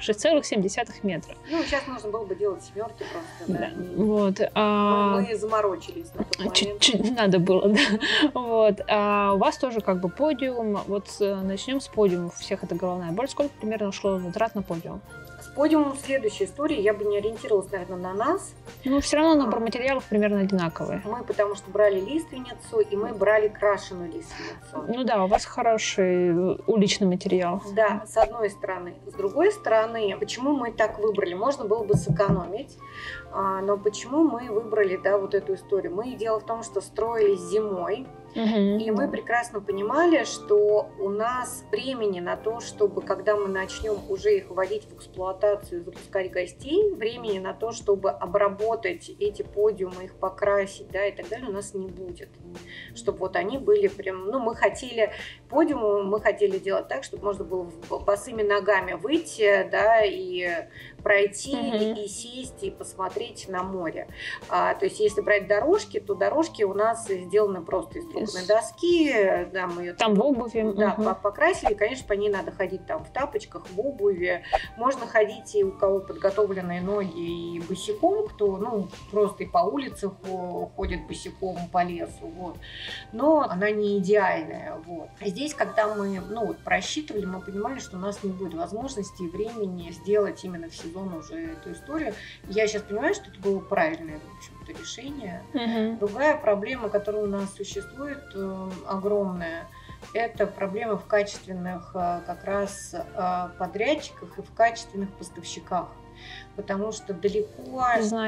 6,7 метра. Сейчас можно было бы делать 7 просто. Да. Вот. Мы заморочились на тот момент. Чуть-чуть надо было, да. Вот. У вас тоже как бы подиум. Вот начнем с подиума. У всех это головная боль. Сколько примерно ушло затрат на подиум? С подиумом следующая история. Я бы не ориентировалась, наверное, на нас. Все равно набор материалов примерно одинаковый. Мы потому что брали лиственницу, и мы брали крашеную лиственницу. У вас хороший уличный материал. Да, с одной стороны. С другой стороны, почему мы так выбрали? Можно было бы сэкономить, но почему мы выбрали, вот эту историю? Дело в том, что строились зимой, и мы прекрасно понимали, что у нас времени на то, чтобы, когда мы начнем уже их вводить в эксплуатацию, запускать гостей, времени на то, чтобы обработать эти подиумы, их покрасить, и так далее, у нас не будет. Чтобы вот они были прям, мы хотели подиумы, мы хотели делать так, чтобы можно было босыми ногами выйти, и пройти, и сесть, и посмотреть на море. То есть, если брать дорожки, то дорожки у нас сделаны просто из трубной доски. Да, мы ее там в обуви. Покрасили. Конечно, по ней надо ходить там в тапочках, в обуви. Можно ходить и у кого подготовленные ноги, и босиком, кто просто и по улице ходит босиком по лесу. Вот. Но она не идеальная. Вот. Здесь, когда мы просчитывали, мы понимали, что у нас не будет возможности и времени сделать именно в сезон уже эту историю. Я сейчас понимаю, что это было правильное, в общем-то, решение. Другая проблема, которая у нас существует, огромная, это проблема в качественных как раз подрядчиках и в качественных поставщиках. Потому что далеко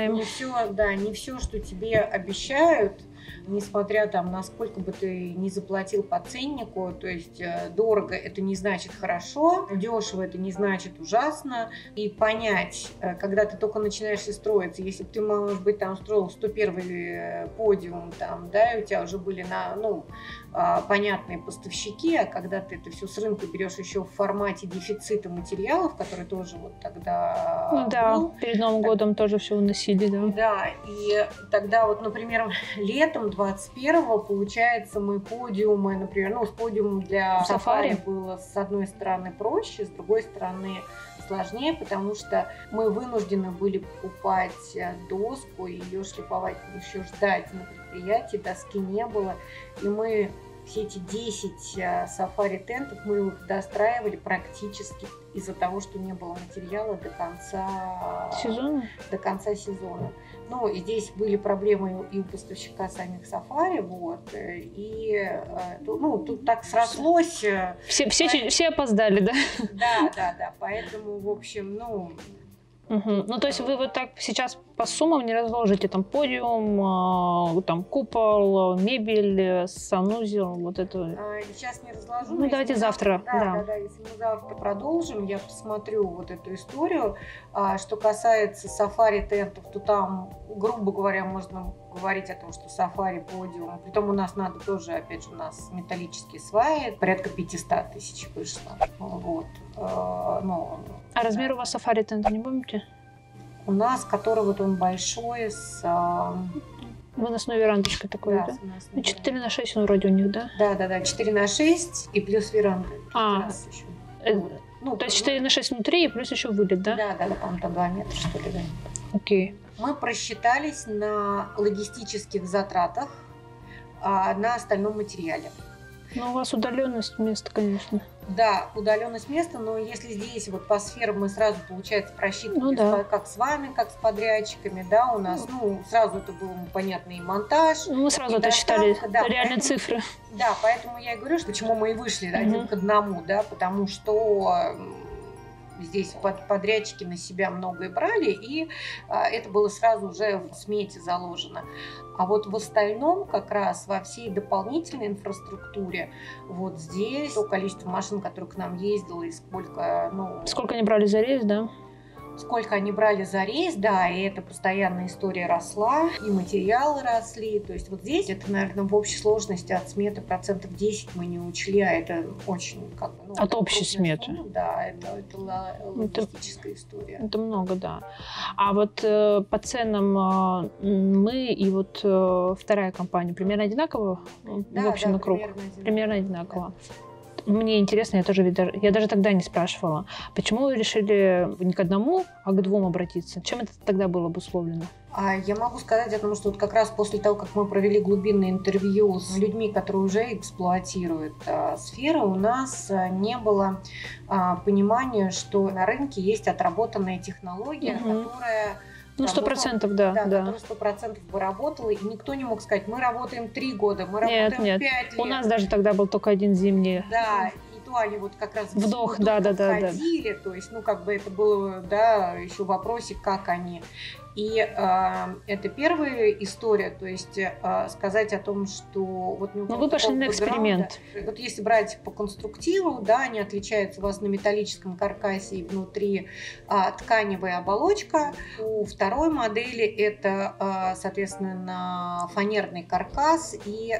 не все, что тебе обещают, несмотря на сколько бы ты ни заплатил по ценнику, то есть дорого это не значит хорошо, дешево это не значит ужасно. И понять, когда ты только начинаешь строиться, если бы ты, может быть, строил 101-й подиум, и у тебя уже были понятные поставщики, а когда ты это все с рынка берешь еще в формате дефицита материалов, который тоже вот тогда был. Перед Новым годом тоже все уносили, Да, и тогда например, летом 21-го, получается, мы подиумы, например, с подиумом для сафари было с одной стороны проще, с другой стороны сложнее, потому что мы вынуждены были покупать доску, ее шлифовать, еще ждать на предприятии, доски не было. И мы все эти 10 сафари-тентов, мы их достраивали практически из-за того, что не было материала до конца сезона. Ну, и здесь были проблемы и у поставщика самих сафари, вот, и, ну, тут так срослось. Все опоздали, да? Да, поэтому, в общем, ну... Ну, то есть вы вот так сейчас по суммам не разложите там подиум, там купол, мебель, санузел, вот это? Сейчас не разложу. Ну, давайте завтра. Да, если мы завтра продолжим, я посмотрю вот эту историю. Что касается сафари-тентов, то там, грубо говоря, можно говорить о том, что сафари-подиум. Притом у нас надо тоже, опять же, у нас металлические сваи, порядка 500 тысяч вышло. Вот. А размер у вас сафари-тента, не помните? У нас, который вот он большой, с... Выносной верандочкой такой, да? 4×6 он вроде у них, да? Да, 4×6 и плюс веранда. То есть 4×6 внутри и плюс еще вылет, да? Да, там-то 2 метра, что ли, да. Окей. Мы просчитались на логистических затратах, на остальном материале. Ну, у вас удаленность места, конечно. Да, удаленность места, но если здесь вот по сферам мы сразу, получается, просчитывали, как с вами, как с подрядчиками, да, у нас, сразу это был понятный монтаж. Мы сразу это считали, реальные цифры. Да, поэтому я и говорю, что почему мы и вышли один к одному, да, потому что здесь подрядчики на себя многое брали, и это было сразу уже в смете заложено. А вот в остальном, как раз во всей дополнительной инфраструктуре, вот здесь то количество машин, которые к нам ездило, и сколько... Сколько они брали за рейс, да? Сколько они брали за рейс, да, и эта постоянная история росла, и материалы росли. То есть вот здесь это, наверное, в общей сложности от сметы 10% мы не учли, а это очень как бы... От общей сметы? Да, это логистическая история. Это много, да. А вот по ценам мы и вот вторая компания примерно одинаково в общем и круг? Примерно одинаково. Да. Мне интересно, я даже тогда не спрашивала, почему вы решили не к одному, а к двум обратиться? Чем это тогда было обусловлено? Я могу сказать о том, что вот как раз после того, как мы провели глубинное интервью с людьми, которые уже эксплуатируют сферу, у нас не было понимания, что на рынке есть отработанная технология, которая... 100%, да. Которая 100% бы работала, и никто не мог сказать, мы работаем 3 года, мы работаем 5 лет. У нас даже тогда был только один зимний. Да, и то они вот как раз вдох, ходили, то есть, как бы это было, да, еще вопросик, как они. И это первая история, то есть сказать о том, что... Вот, вы пошли на эксперимент. Вот если брать по конструктиву, да, они отличаются у вас на металлическом каркасе и внутри тканевая оболочка. У второй модели это, соответственно, фанерный каркас и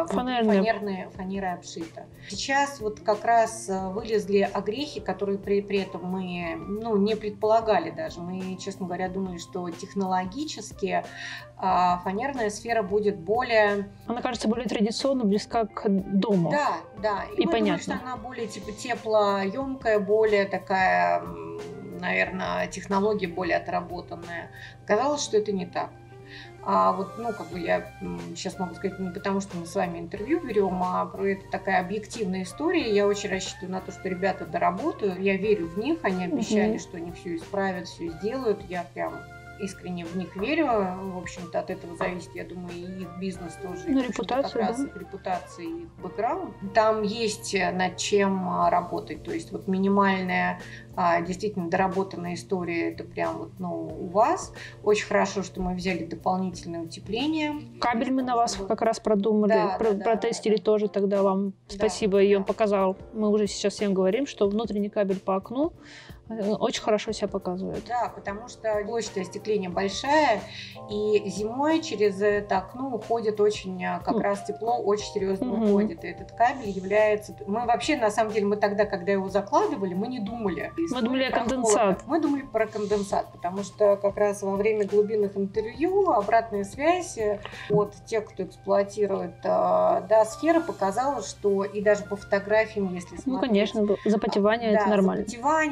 фанерой обшито. Сейчас вот как раз вылезли огрехи, которые при этом мы не предполагали даже. Мы, честно говоря, думали, что технологически фанерная сфера будет более... Она кажется более традиционно, близка к дому. Да. И мы понятно. думали, что она более теплоемкая, более такая, наверное, технология более отработанная. Оказалось, что это не так. А вот, как бы я сейчас могу сказать не потому, что мы с вами интервью берем, а это такая объективная история. Я очень рассчитываю на то, что ребята доработают. Я верю в них, они обещали, что они все исправят, все сделают. Я прям искренне в них верю. В общем-то, от этого зависит, я думаю, и их бизнес тоже. Репутация, как раз их репутация и их бэкграунд. Там есть над чем работать. То есть вот минимальная, действительно доработанная история, это прям вот, у вас. Очень хорошо, что мы взяли дополнительное утепление. Кабель мы на вас как раз продумали, протестили тоже тогда вам. Спасибо, ее показал. Мы уже сейчас всем говорим, что внутренний кабель по окну очень хорошо себя показывает. Да, потому что площадь остекления большая, и зимой через это окно уходит очень, как раз тепло очень серьезно уходит. И этот кабель является... Мы вообще, на самом деле, мы тогда, когда его закладывали, мы не думали. Мы думали о конденсат. Мы думали про конденсат, потому что как раз во время глубинных интервью обратная связь от тех, кто эксплуатирует сферы, показала, что и даже по фотографиям, если смотреть... конечно, запотевание это нормально. Запотевание, конденсат,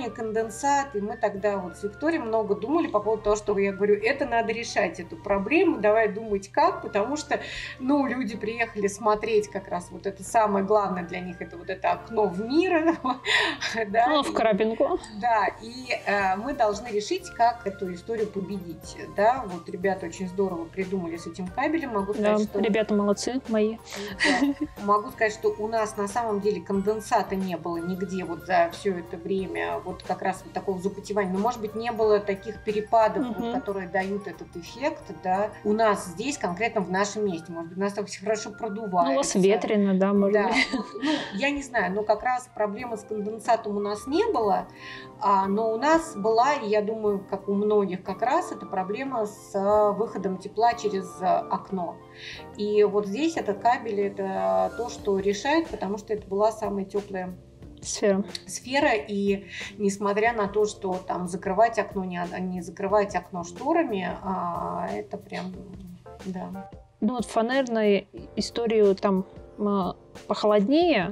конденсат, и мы тогда вот с Викторией много думали по поводу того, что я говорю, это надо решать, эту проблему, давай думать как, потому что, ну, люди приехали смотреть как раз вот это самое главное для них, это вот это окно в мир. Да, в Крапинку. Да, и мы должны решить, как эту историю победить, да, вот ребята очень здорово придумали с этим кабелем, могу сказать, что... Ребята молодцы мои. Да. Могу сказать, что у нас на самом деле конденсата не было нигде вот за все это время, вот как раз вот такого запотевания. Но, может быть, не было таких перепадов, вот, которые дают этот эффект, да. У нас здесь, конкретно в нашем месте, может быть, у нас так все хорошо продувается. Ну, у вас ветрено, да, может быть. Ну, я не знаю, но как раз проблемы с конденсатом у нас не было, но у нас была, и я думаю, как у многих как раз, это проблема с выходом тепла через окно. И вот здесь этот кабель, это то, что решает, потому что это была самая теплая сфера, и несмотря на то, что там закрывать окно, не закрывать окно шторами, это прям, да. Ну вот фанерную историю там похолоднее,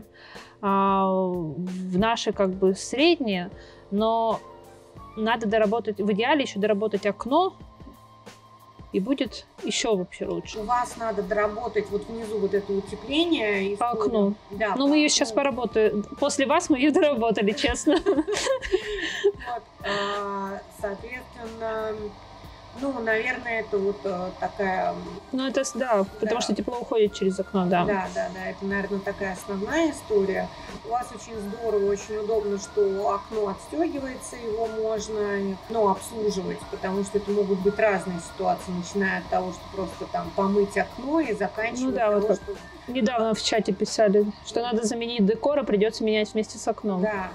в нашей как бы среднее, но надо доработать, в идеале еще доработать окно, и будет еще вообще лучше. У вас надо доработать вот внизу вот это утепление. По окну. Да, но мы ее сейчас поработаем. После вас мы ее доработали, честно. Соответственно, ну, наверное, это вот такая... Ну, это, да, потому что тепло уходит через окно, да. Да, это, наверное, такая основная история. У вас очень здорово, очень удобно, что окно отстегивается, его можно, ну, обслуживать, потому что это могут быть разные ситуации, начиная от того, что просто там помыть окно и заканчивая того, вот что... Недавно в чате писали, что надо заменить декор, а придется менять вместе с окном. Да.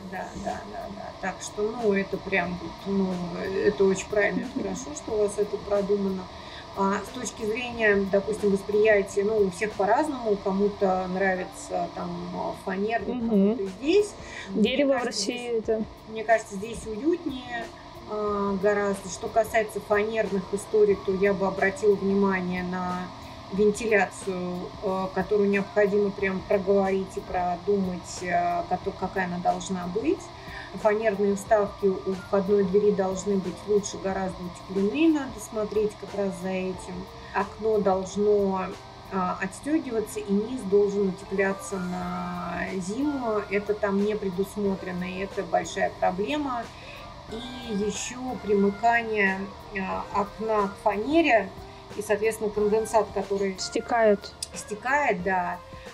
Так что, ну, это прям, ну, это очень правильно, это хорошо, что у вас это продумано. С точки зрения, допустим, восприятия, ну, у всех по-разному, кому-то нравится там фанер, кому-то здесь. Дерево в России это... Мне кажется, здесь уютнее гораздо. Что касается фанерных историй, то я бы обратила внимание на вентиляцию, которую необходимо прям проговорить и продумать, какая она должна быть. Фанерные вставки у входной двери должны быть лучше гораздо утеплены, надо смотреть как раз за этим. Окно должно отстегиваться, и низ должен утепляться на зиму. Это там не предусмотрено, и это большая проблема. И еще примыкание окна к фанере, и, соответственно, конденсат, который стекает, да,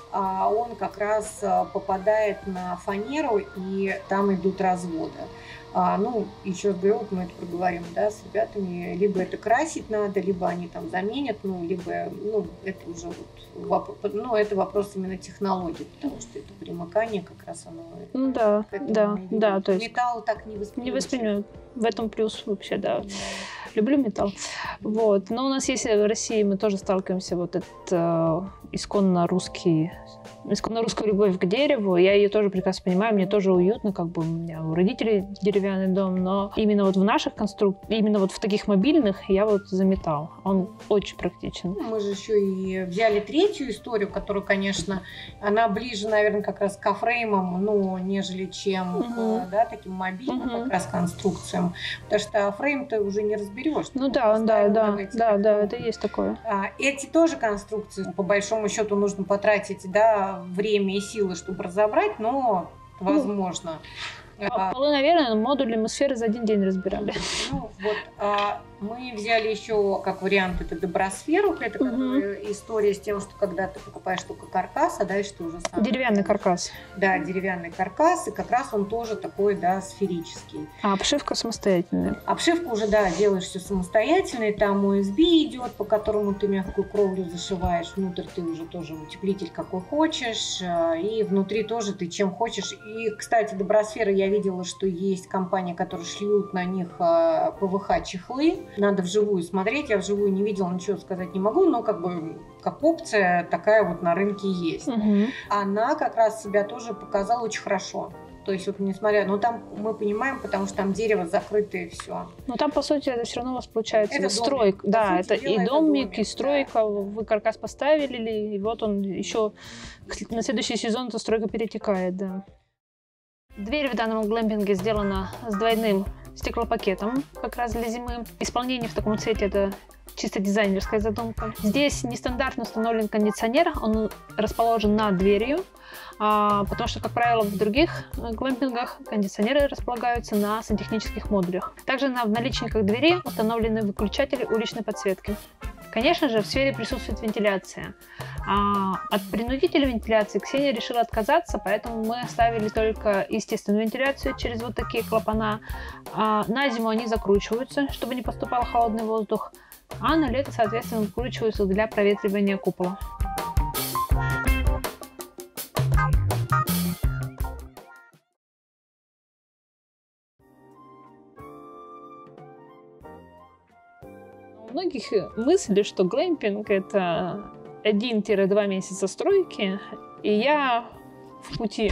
он как раз попадает на фанеру, и там идут разводы. Ну, еще раз говорю, вот мы это проговорим, да, с ребятами, либо это красить надо, либо они там заменят, ну, либо, ну, это уже вот, ну, это вопрос именно технологии, потому что это примыкание как раз оно... Ну, да, то есть... Металл так не воспринимает. В этом плюс вообще, да. Люблю металл. Вот. Но у нас есть в России, мы тоже сталкиваемся, вот этот исконно русскую любовь к дереву. Я ее тоже прекрасно понимаю, мне тоже уютно, как бы у меня у родителей деревянный дом, но именно вот в наших конструкциях, именно вот в таких мобильных я вот за металл. Он очень практичен. Мы же еще и взяли третью историю, которая, конечно, она ближе, наверное, как раз к фреймам, ну, нежели чем да, таким мобильным как раз конструкциям. Потому что фрейм-то уже не разберешь. Ну да, это есть такое. Эти тоже конструкции, по большому счету, нужно потратить, да, время и силы, чтобы разобрать, но возможно. Полы, наверное, модули мы сферы за один день разбирали. Ну, вот, мы взяли еще как вариант это добросферу, это история с тем, что когда ты покупаешь только каркас, а дальше ты уже сам... Деревянный каркас. Да, деревянный каркас, и как раз он тоже такой, да, сферический. А обшивка самостоятельная? Обшивка уже, да, делаешь все самостоятельно, и там ОСБ идет, по которому ты мягкую кровлю зашиваешь, внутрь ты уже тоже утеплитель какой хочешь, и внутри тоже ты чем хочешь. И, кстати, добросфера, я видела, что есть компании, которые шьют на них ПВХ-чехлы. Надо вживую смотреть. Я вживую не видела, ничего сказать не могу, но как бы как опция такая вот на рынке есть. Она как раз себя тоже показала очень хорошо. То есть вот несмотря, но там мы понимаем, потому что там дерево закрытое и все. Но там по сути это все равно у вас получается это стройка. Да, это и домик, и стройка. Да. Вы каркас поставили, и вот он еще на следующий сезон эта стройка перетекает, да. Дверь в данном глэмпинге сделана с двойным стеклопакетом, как раз для зимы. Исполнение в таком цвете — это чисто дизайнерская задумка. Здесь нестандартно установлен кондиционер, он расположен над дверью, потому что, как правило, в других глэмпингах кондиционеры располагаются на сантехнических модулях. Также в наличниках двери установлены выключатели уличной подсветки. Конечно же, в сфере присутствует вентиляция. От принудительной вентиляции Ксения решила отказаться, поэтому мы оставили только естественную вентиляцию через вот такие клапана. На зиму они закручиваются, чтобы не поступал холодный воздух, а на лето, соответственно, выкручиваются для проветривания купола. У многих мысли, что глэмпинг — это 1-2 месяца стройки, и я в пути.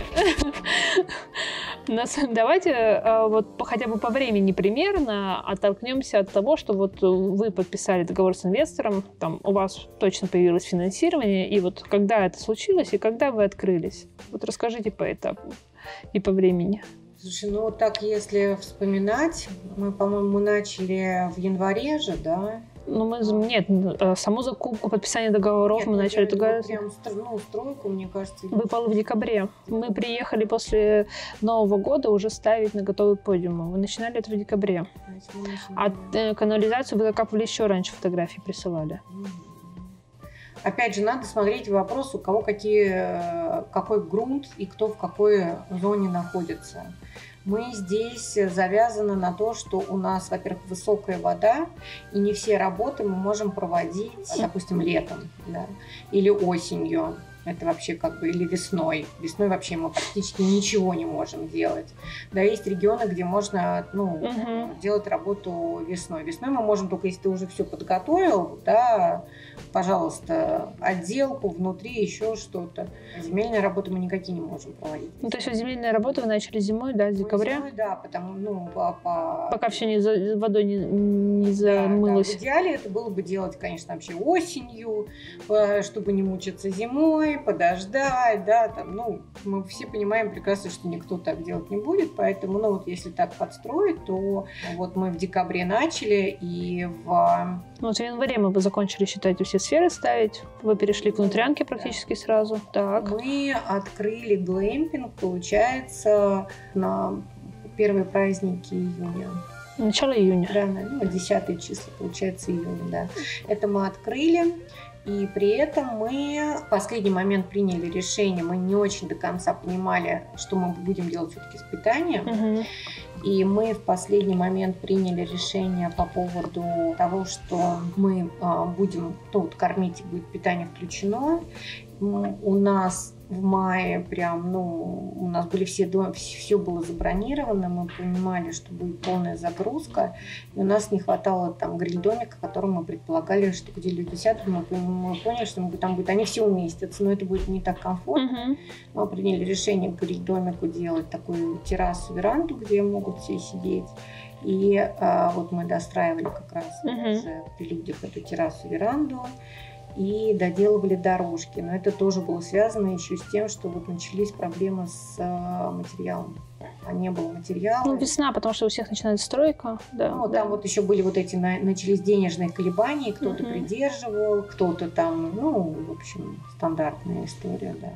Давайте вот хотя бы по времени примерно оттолкнемся от того, что вот вы подписали договор с инвестором, там у вас точно появилось финансирование, и вот когда это случилось, и когда вы открылись. Вот расскажите по этапу и по времени. Слушай, ну так если вспоминать, мы, по-моему, начали в январе же, да? Нет, саму закупку, подписание договоров мы начали договариваться. Прям стройку, мне кажется. Выпало в декабре. Мы приехали после Нового года уже ставить на готовый подиум. Вы начинали это в декабре. Канализацию вы закапывали еще раньше, фотографии присылали. Опять же, надо смотреть вопрос, у кого какой грунт и кто в какой зоне находится. Мы здесь завязаны на то, что у нас, во-первых, высокая вода, и не все работы мы можем проводить, допустим, летом, да, или осенью. Это вообще или весной. Весной вообще мы практически ничего не можем делать. Да, есть регионы, где можно делать работу весной. Весной мы можем только, если ты уже все подготовил, да, пожалуйста, отделку внутри, еще что-то. Земельные работы мы никакие не можем проводить. То есть земельные работы вы начали зимой, да, с декабря? Зимой, да, потому, пока все водой не замылось. Да, в идеале это было бы делать, конечно, вообще осенью, чтобы не мучиться зимой, подождать, да, мы все понимаем прекрасно, что никто так делать не будет, поэтому, если так подстроить, то вот мы в декабре начали, и в январе мы бы закончили, считайте, все сферы ставить, вы перешли к внутрянке практически сразу, так. Мы открыли глэмпинг, получается, на первые праздники июня. Начало июня. Да, 10 числа, получается, июня, да. Это мы открыли. И при этом мы в последний момент приняли решение, мы не очень до конца понимали, что мы будем делать все-таки с питанием. И мы в последний момент приняли решение по поводу того, что мы будем кормить, и будет питание включено. У нас в мае прям, у нас были все было забронировано, мы понимали, что будет полная загрузка, и у нас не хватало гриль-домика, который мы предполагали, что где люди сядут, мы поняли, что там будет, они все уместятся, но это будет не так комфортно. Мы приняли решение к гриль-домику делать такую террасу-веранду, где могут все сидеть. И вот мы достраивали как раз уже при людях эту террасу-веранду и доделывали дорожки. Но это тоже было связано еще с тем, что начались проблемы с материалом. Не было материала. Весна, потому что у всех начинается стройка. Да, там еще были начались денежные колебания, кто-то придерживал, кто-то в общем, стандартная история, да.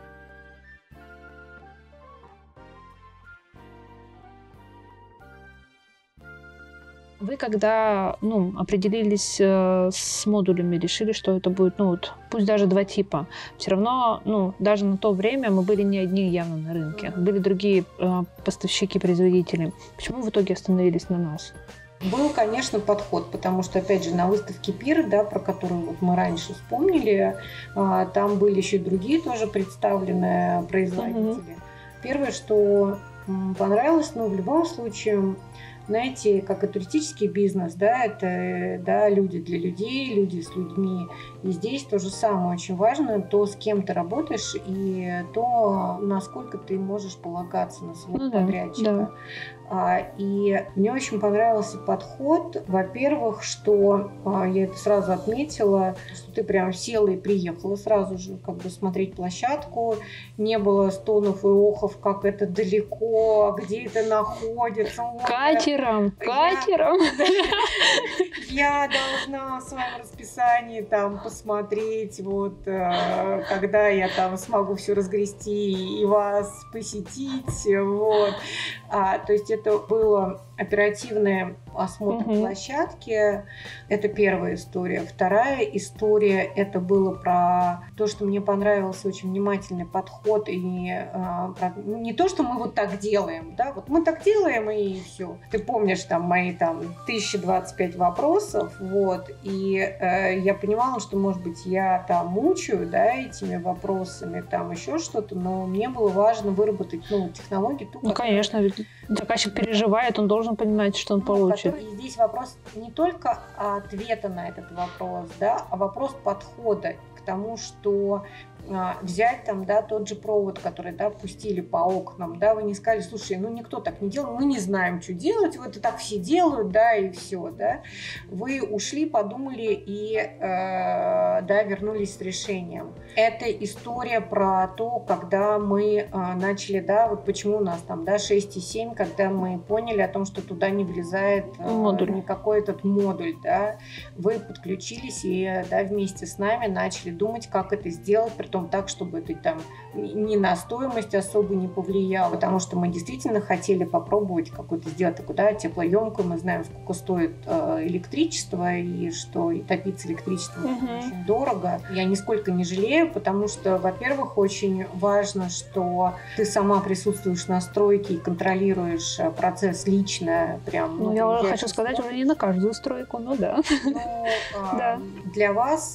Вы когда определились с модулями, решили, что это будет, пусть даже 2 типа, все равно, даже на то время мы были не одни явно на рынке, были другие поставщики, производители. Почему в итоге остановились на нас? Был, конечно, подход, потому что, опять же, на выставке ПИР, да, про которую мы раньше вспомнили, там были еще и другие тоже представленные производители. Первое, что понравилось, в любом случае, знаете, как и туристический бизнес, да, это люди для людей, люди с людьми. И здесь то же самое очень важно, то, с кем ты работаешь, и то, насколько ты можешь полагаться на своего подрядчика. И мне очень понравился подход. Во-первых, что я это сразу отметила, что ты прям села и приехала сразу же как бы смотреть площадку. Не было стонов и охов, как это далеко, где это находится. Катером. Я должна в своем расписании там посмотреть, вот, когда я там смогу все разгрести и вас посетить, вот. То есть это было оперативный осмотр площадки. Это первая история. Вторая история, это было про то, что мне понравился очень внимательный подход. И не то, что мы вот так делаем, да, вот мы так делаем и все. Ты помнишь там мои там 1025 вопросов, вот, и я понимала, что, может быть, я там мучаю, да, этими вопросами, там еще что-то, но мне было важно выработать, технологию. Конечно, ведь заказчик переживает, он должен понимать, что он получит. И здесь вопрос не только ответа на этот вопрос, да, а вопрос подхода к тому, что взять там, да, тот же провод, который, да, пустили по окнам, да, вы не сказали, слушай, никто так не делал, мы не знаем, что делать, вот это так все делают, да, и все, да. Вы ушли, подумали и, да, вернулись с решением. Это история про то, когда мы начали, да, вот почему у нас там, да, 6,7, когда мы поняли о том, что туда не влезает никакой этот модуль, да, вы подключились и, да, вместе с нами начали думать, как это сделать, при том так, чтобы это там ни на стоимость особо не повлияло, потому что мы действительно хотели попробовать какую-то сделать такую, да, теплоемкую, мы знаем, сколько стоит электричество, и что и топиться электричеством очень дорого. Я нисколько не жалею, потому что, во-первых, очень важно, что ты сама присутствуешь на стройке и контролируешь процесс лично. Прям, я хочу сказать, уже не на каждую стройку, да. Для вас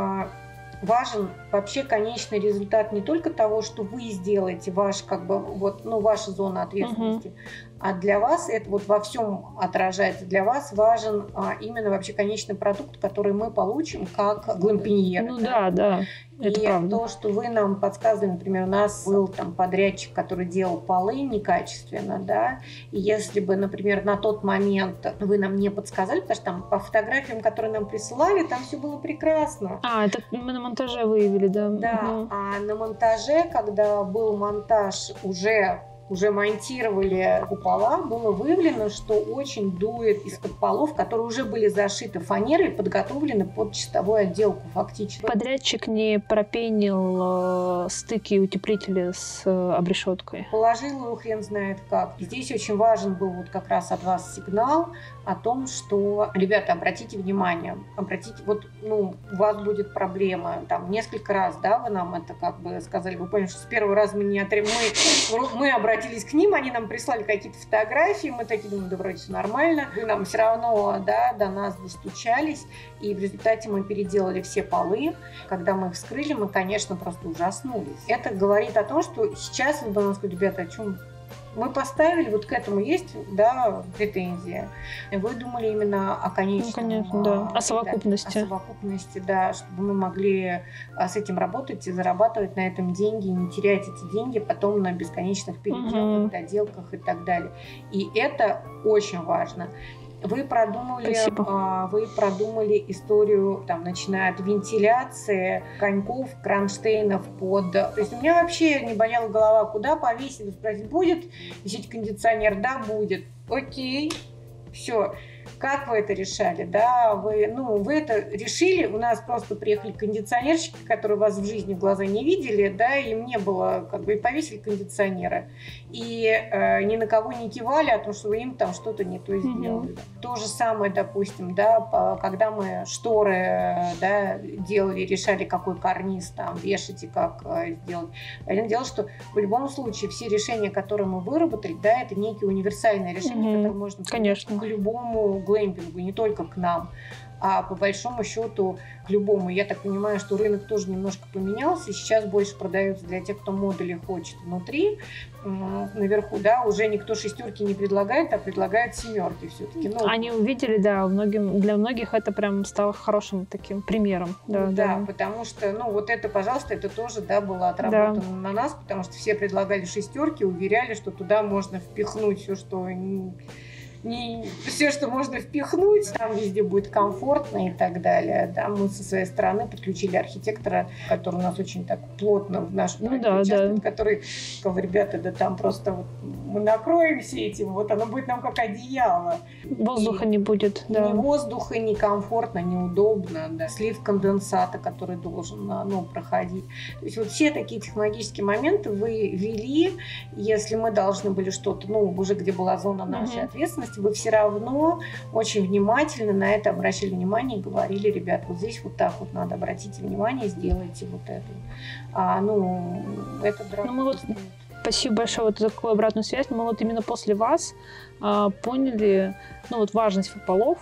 важен вообще конечный результат не только того, что вы сделаете, ваш, как бы, вот, ваша зона ответственности, а для вас это вот во всем отражается. Для вас важен именно вообще конечный продукт, который мы получим как глампиньеры. Да. Это и правда. То, что вы нам подсказывали, например, у нас был там подрядчик, который делал полы некачественно, да, и если бы, например, на тот момент вы нам не подсказали, потому что там по фотографиям, которые нам присылали, там все было прекрасно. Это мы на монтаже выявили, да. Да, а на монтаже, когда был монтаж, уже монтировали купола, было выявлено, что очень дует из-под полов, которые уже были зашиты фанерой и подготовлены под чистовую отделку фактически. Подрядчик не пропенил стыки утеплителя с обрешеткой. Положил его хрен знает как. И здесь очень важен был вот как раз от вас сигнал о том, что, ребята, обратите внимание, у вас будет проблема. Там несколько раз, да, вы нам это как бы сказали, вы поняли, что с первого раза мы обратились к ним, они нам прислали какие-то фотографии, мы такие думаем, да вроде все нормально. Вы нам все равно, да, до нас достучались, и в результате мы переделали все полы. Когда мы их вскрыли, мы, конечно, просто ужаснулись. Это говорит о том, что сейчас вы думаете, ребята, о чем мы поставили, вот к этому есть, да, претензия. Вы думали именно о конечном. Конечно, да. О совокупности. О совокупности, да, чтобы мы могли с этим работать и зарабатывать на этом деньги, и не терять эти деньги потом на бесконечных переделках, доделках и так далее. И это очень важно. Вы продумали историю, там, начиная от вентиляции, коньков, кронштейнов под... То есть у меня вообще не болела голова, куда повесить, спросить, будет висеть кондиционер? Да, будет. Окей, все. Как вы это решали? Да, вы это решили, у нас просто приехали кондиционерщики, которые вас в жизни в глаза не видели, да, им не было, как бы, и повесили кондиционеры. И ни на кого не кивали о том, что им там что-то не то сделали. То же самое, допустим, да, когда мы шторы, да, делали, решали, какой карниз там вешать и как сделать. Понятное дело, что в любом случае все решения, которые мы выработали, да, это некие универсальные решения, которые можно применить к любому глэмпингу, не только к нам. а по большому счету к любому. Я так понимаю, что рынок тоже немножко поменялся, и сейчас больше продается для тех, кто модули хочет внутри, наверху, да, уже никто шестерки не предлагает, а предлагает семерки все-таки. Ну, они увидели, да, для многих это прям стало хорошим таким примером. Да, потому что, ну, вот это, пожалуйста, это тоже, да, было отработано на нас, потому что все предлагали шестерки, уверяли, что туда можно впихнуть все, что все, что можно впихнуть, там везде будет комфортно и так далее. Да, мы со своей стороны подключили архитектора, который у нас очень так плотно в нашем проекте участвует, который сказал: ребята, да там просто вот мы накроемся этим, вот оно будет нам как одеяло. Воздуха не будет, да. Ни воздуха, ни комфортно, неудобно, да. Слив конденсата, который должен проходить. То есть вот все такие технологические моменты вы ввели, если мы должны были что-то, уже где была зона нашей ответственности, вы все равно очень внимательно на это обращали внимание и говорили: ребят, вот здесь вот так вот надо, обратите внимание, сделайте вот это. Это дорого. Спасибо большое вот за такую обратную связь. Мы вот именно после вас поняли важность полов.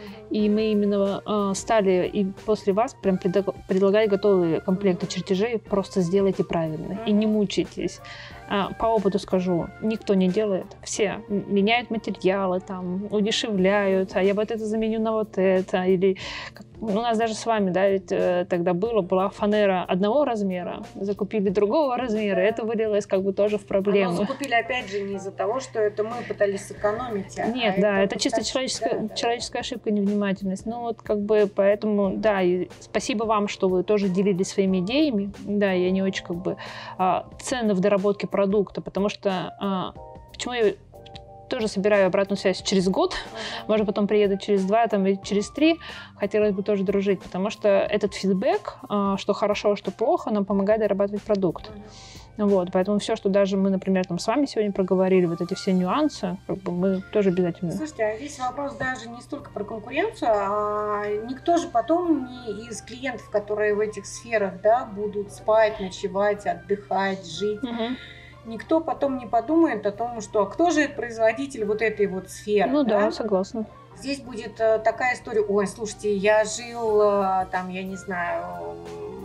И мы именно стали и после вас прям предлагать готовые комплекты чертежей. Просто сделайте правильно и не мучайтесь. По опыту скажу, никто не делает. Все меняют материалы, там, удешевляют, а я вот это заменю на вот это. Или у нас даже с вами, да, ведь тогда была фанера одного размера, закупили другого размера, это вылилось как бы тоже в проблему. Но закупили опять же не из-за того, что это мы пытались сэкономить. Нет, это чисто человеческая ошибка, невнимательность. Ну вот как бы поэтому, да, и спасибо вам, что вы тоже делились своими идеями. Да, и они очень как бы ценны в доработке продукта, потому что почему я тоже собираю обратную связь через год, может, потом приеду через 2 или через 3, хотелось бы тоже дружить, потому что этот фидбэк, что хорошо, что плохо, нам помогает дорабатывать продукт. Вот, поэтому все, что даже мы, например, с вами сегодня проговорили, вот эти все нюансы, как бы мы тоже обязательно... Слушайте, а здесь вопрос даже не столько про конкуренцию, а никто же потом не из клиентов, которые в этих сферах, да, будут спать, ночевать, отдыхать, жить, никто потом не подумает о том, что кто же производитель вот этой вот сферы. Ну да, согласна. Здесь будет такая история: ой, слушайте, я жил там, я не знаю,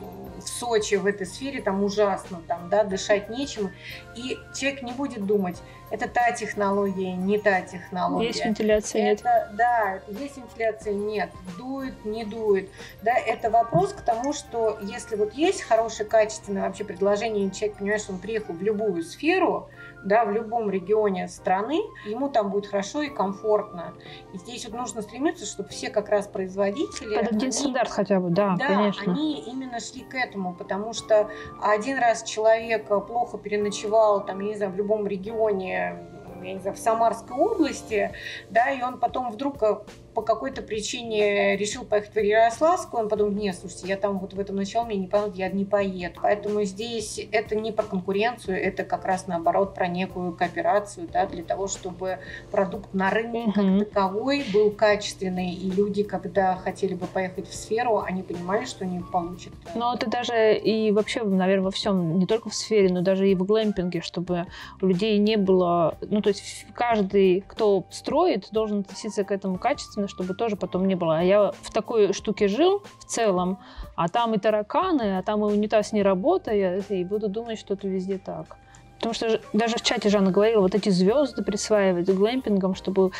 в Сочи в этой сфере, там ужасно, там, да, дышать нечем. И человек не будет думать, это та технология, не та технология. Есть вентиляция, нет. Да, есть вентиляция, нет. Дует, не дует. Да, это вопрос к тому, что если вот есть хорошее, качественное вообще предложение, и человек понимает, что он приехал в любую сферу, да, в любом регионе страны, ему там будет хорошо и комфортно. И здесь вот нужно стремиться, чтобы все как раз производители... Под один стандарт хотя бы, да, конечно. Они именно шли к этому, потому что один раз человек плохо переночевал, там, я не знаю, в любом регионе, я не знаю, в Самарской области, да, и он потом вдруг по какой-то причине решил поехать в Ярославскую, он подумал: нет, слушайте, я там вот в этом ночевал, мне не понравилось, я не поеду. Поэтому здесь это не про конкуренцию, это как раз наоборот про некую кооперацию, да, для того, чтобы продукт на рынке как таковой был качественный, и люди, когда хотели бы поехать в сферу, они понимали, что они получат. Но это даже и вообще, наверное, во всем, не только в сфере, но даже и в глэмпинге, чтобы у людей не было... то есть каждый, кто строит, должен относиться к этому качественно, чтобы тоже потом не было. А я в такой штуке жил в целом, а там и тараканы, а там и унитаз не работает, и буду думать, что это везде так. Потому что даже в чате Жанна говорила, вот эти звезды присваивать глэмпингом, чтобы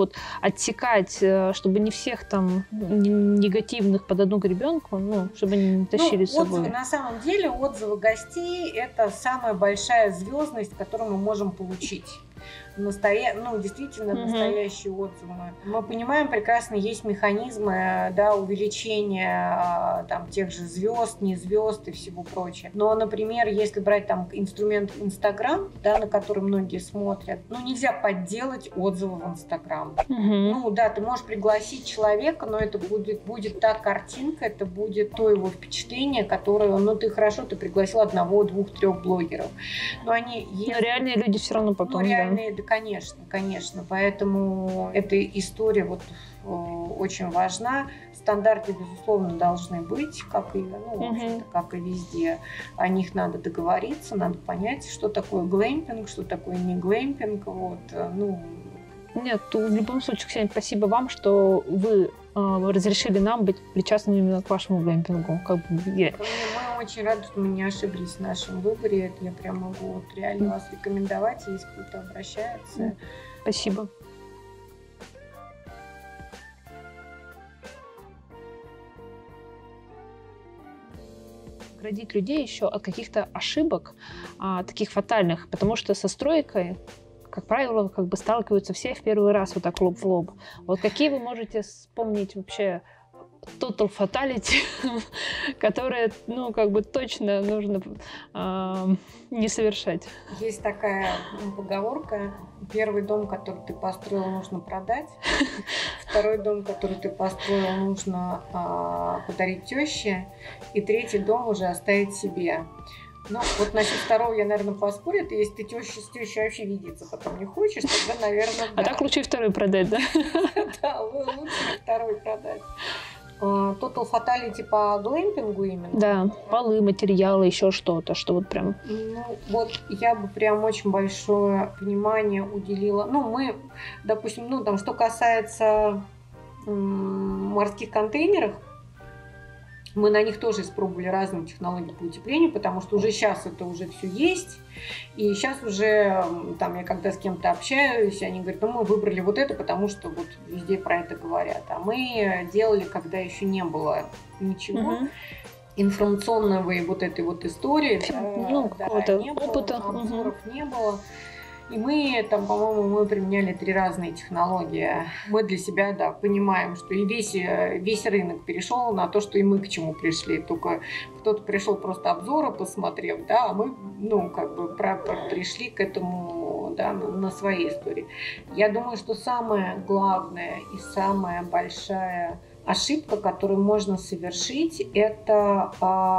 отсекать, чтобы не всех там негативных под одну гребенку, чтобы они не тащили с собой. На самом деле отзывы гостей — это самая большая звездность, которую мы можем получить. Действительно настоящие отзывы. Мы понимаем прекрасно, есть механизмы, да, увеличения там тех же звезд, не звезд и всего прочего. Но, например, если брать там инструмент Инстаграм, да, на который многие смотрят, нельзя подделать отзывы в Инстаграм. Ты можешь пригласить человека, но это будет та картинка, это будет то его впечатление, которое, ты пригласил 1, 2, 3 блогеров. Но реальные люди все равно потом, Конечно. Поэтому эта история очень важна. Стандарты, безусловно, должны быть, как и везде. О них надо договориться, надо понять, что такое глэмпинг, что такое не глэмпинг. Нет, в любом случае, Ксения, спасибо вам, что вы разрешили нам быть причастными именно к вашему глэмпингу. Мы очень рады, что мы не ошиблись в нашем выборе. Это я прям могу вот реально вас рекомендовать, если кто-то обращается. Спасибо. Оградить людей еще от каких-то ошибок, таких фатальных, потому что со стройкой, как правило, сталкиваются все в первый раз вот так лоб в лоб. Вот какие вы можете вспомнить вообще total fatality, которые, точно нужно не совершать? Есть такая поговорка: первый дом, который ты построил, нужно продать. Второй дом, который ты построил, нужно подарить теще. И третий дом уже оставить себе. Ну, вот насчет второго я, наверное, поспорю. Это если ты с тещей вообще видеться потом не хочешь, тогда, наверное, да. А так лучше и второй продать, да? Да, лучше второй продать. Total fatality по глэмпингу именно? Да, полы, материалы, еще что-то, что вот прям... Ну, вот я бы прям очень большое внимание уделила. Ну, мы, допустим, что касается морских контейнеров, мы на них тоже испробовали разные технологии по утеплению, потому что уже сейчас это уже все есть. И сейчас уже, я когда с кем-то общаюсь, они говорят, мы выбрали вот это, потому что вот везде про это говорят. А мы делали, когда еще не было ничего. Информационной вот этой вот истории. Не было, опыта. Обзоров не было. И мы по-моему, применяли 3 разные технологии. Мы для себя, понимаем, что и весь рынок перешел на то, что и мы к чему пришли. Только кто-то пришел просто обзоры посмотрев, а мы, пришли к этому, на своей истории. Я думаю, что самое главное и самая большая ошибка, которую можно совершить, это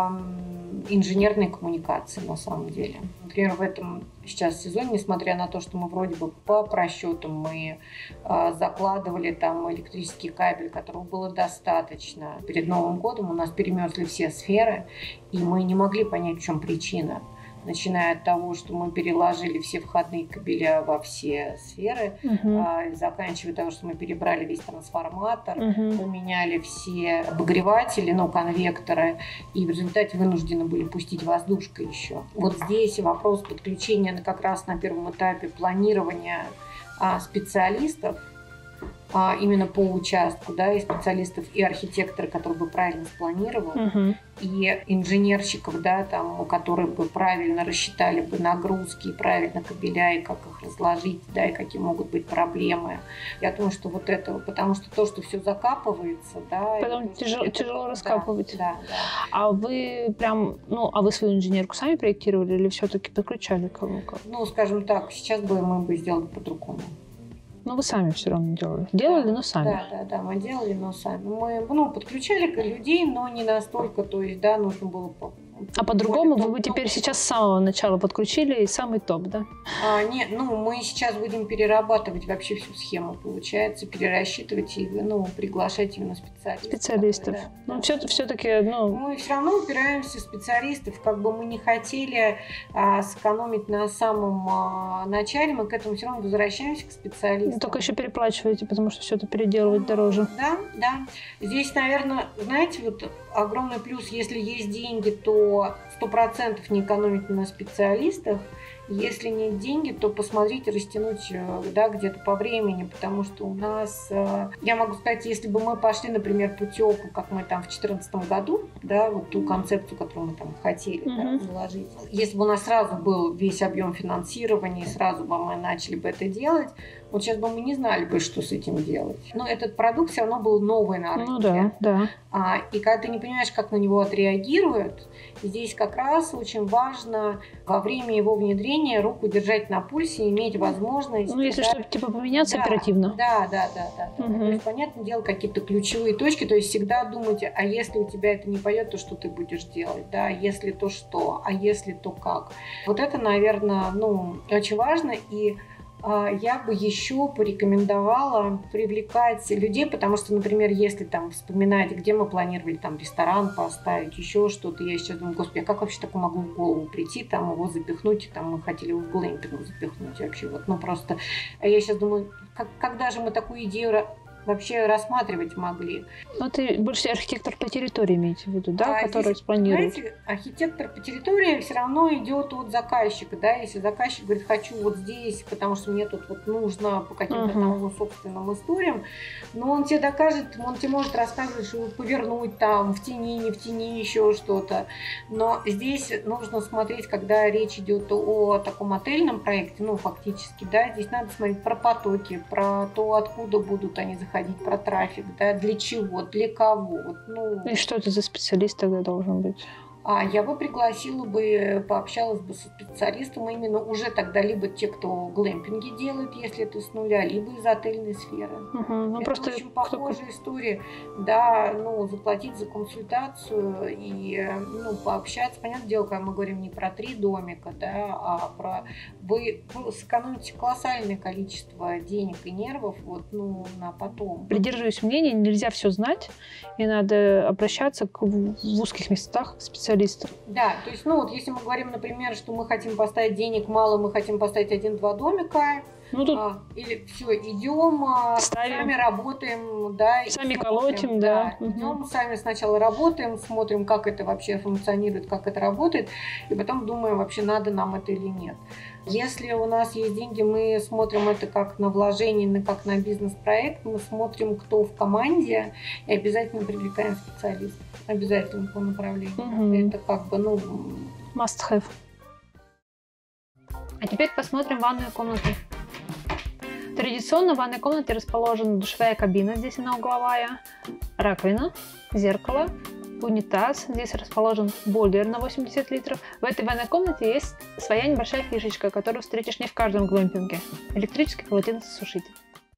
инженерные коммуникации на самом деле. Например, в этом сейчас сезоне, несмотря на то, что мы вроде бы по просчетам мы закладывали там электрический кабель, которого было достаточно, перед Новым годом у нас перемерзли все сферы, и мы не могли понять, в чем причина. Начиная от того, что мы переложили все входные кабеля во все сферы, заканчивая того, что мы перебрали весь трансформатор, поменяли все обогреватели, конвекторы, и в результате вынуждены были пустить воздушкой еще. Вот здесь вопрос подключения как раз на первом этапе планирования специалистов, именно по участку, и специалистов, и архитектора, который бы правильно спланировал, и инженерщиков, которые бы правильно рассчитали бы нагрузки, и правильно кабеля, и как их разложить, и какие могут быть проблемы. Я думаю, что вот это, потому что то, что все закапывается, потом тяжело раскапывать. Да. А вы вы свою инженерку сами проектировали или все-таки подключали кого-то? Скажем так, сейчас мы бы сделали по-другому. Но вы сами все равно делали. Делали, но сами. Да, мы делали, но сами. Мы подключали людей, но не настолько, то есть, нужно было... А по-другому вы теперь сейчас с самого начала подключили и самый топ, да? Нет, мы сейчас будем перерабатывать вообще всю схему, получается, перерасчитывать и приглашать именно специалистов. Все-таки... Мы все равно упираемся в специалистов, мы не хотели сэкономить на самом начале, мы к этому все равно возвращаемся к специалистам. Только еще переплачиваете, потому что все это переделывать дороже. Да. Здесь, наверное, знаете, огромный плюс, если есть деньги, то 100% не экономить на специалистах. Если нет деньги, то посмотрите, растянуть где-то по времени, потому что у нас, я могу сказать, если бы мы пошли, например, путевку, как мы в 2014 году, ту концепцию, которую мы хотели заложить, если бы у нас сразу был весь объем финансирования, и сразу бы мы начали бы это делать, вот сейчас бы мы не знали бы, что с этим делать. Но этот продукт все равно был новый на рынке. Да. И когда ты не понимаешь, как на него отреагируют, здесь как раз очень важно во время его внедрения руку держать на пульсе и иметь возможность... если что, поменяться оперативно. Да. То есть, понятное дело, какие-то ключевые точки, то есть всегда думайте, а если у тебя это не пойдет, то что ты будешь делать, если то что, а если то как. Вот это, наверное, очень важно, и я бы еще порекомендовала привлекать людей, потому что, например, если вспоминать, где мы планировали ресторан поставить, еще что-то, я сейчас думаю, господи, а как вообще такое могло в голову прийти, его запихнуть, мы хотели его в глэмпинг запихнуть вообще, просто. А я сейчас думаю, когда же мы такую идею вообще рассматривать могли. Но ты больше архитектор по территории имеете в виду, да, который спланирует? Знаете, архитектор по территории все равно идет от заказчика, да, если заказчик говорит, хочу вот здесь, потому что мне тут вот нужно по каким-то там его собственным историям, но он тебе докажет, он тебе может рассказывать, что повернуть там в тени, не в тени, еще что-то, но здесь нужно смотреть, когда речь идет о таком отельном проекте, ну, фактически, да, здесь надо смотреть про потоки, про то, откуда будут они заходить, про трафик, да, для чего, для кого. Вот, ну... И что это за специалист тогда должен быть? Я бы пригласила бы, пообщалась бы со специалистом именно уже тогда либо те, кто глэмпинги делают, если это с нуля, либо из отельной сферы. Ну, это просто очень похожая история. Да, ну, заплатить за консультацию и, ну, пообщаться. Понятное дело, когда мы говорим не про 3 домика, да, а про... Вы сэкономите колоссальное количество денег и нервов вот, ну, на потом. Придерживаюсь мнения, нельзя все знать, и надо обращаться в узких местах к специалистам. Да, то есть, ну вот, если мы говорим, например, что мы хотим поставить денег мало, мы хотим поставить 1-2 домика, ну, тут или все, идем, сами работаем, да, сами колотим, да. Идем, сами сначала работаем, смотрим, как это вообще функционирует, как это работает, и потом думаем, вообще надо нам это или нет. Если у нас есть деньги, мы смотрим это как на вложение, как на бизнес-проект, мы смотрим, кто в команде, и обязательно привлекаем специалистов, обязательно по направлению. Это как бы, ну... Must have. А теперь посмотрим ванную комнату. Традиционно в ванной комнате расположена душевая кабина, здесь она угловая, раковина, зеркало, унитаз. Здесь расположен бойлер на 80 литров. В этой ванной комнате есть своя небольшая фишечка, которую встретишь не в каждом глэмпинге. Электрический полотенцесушитель.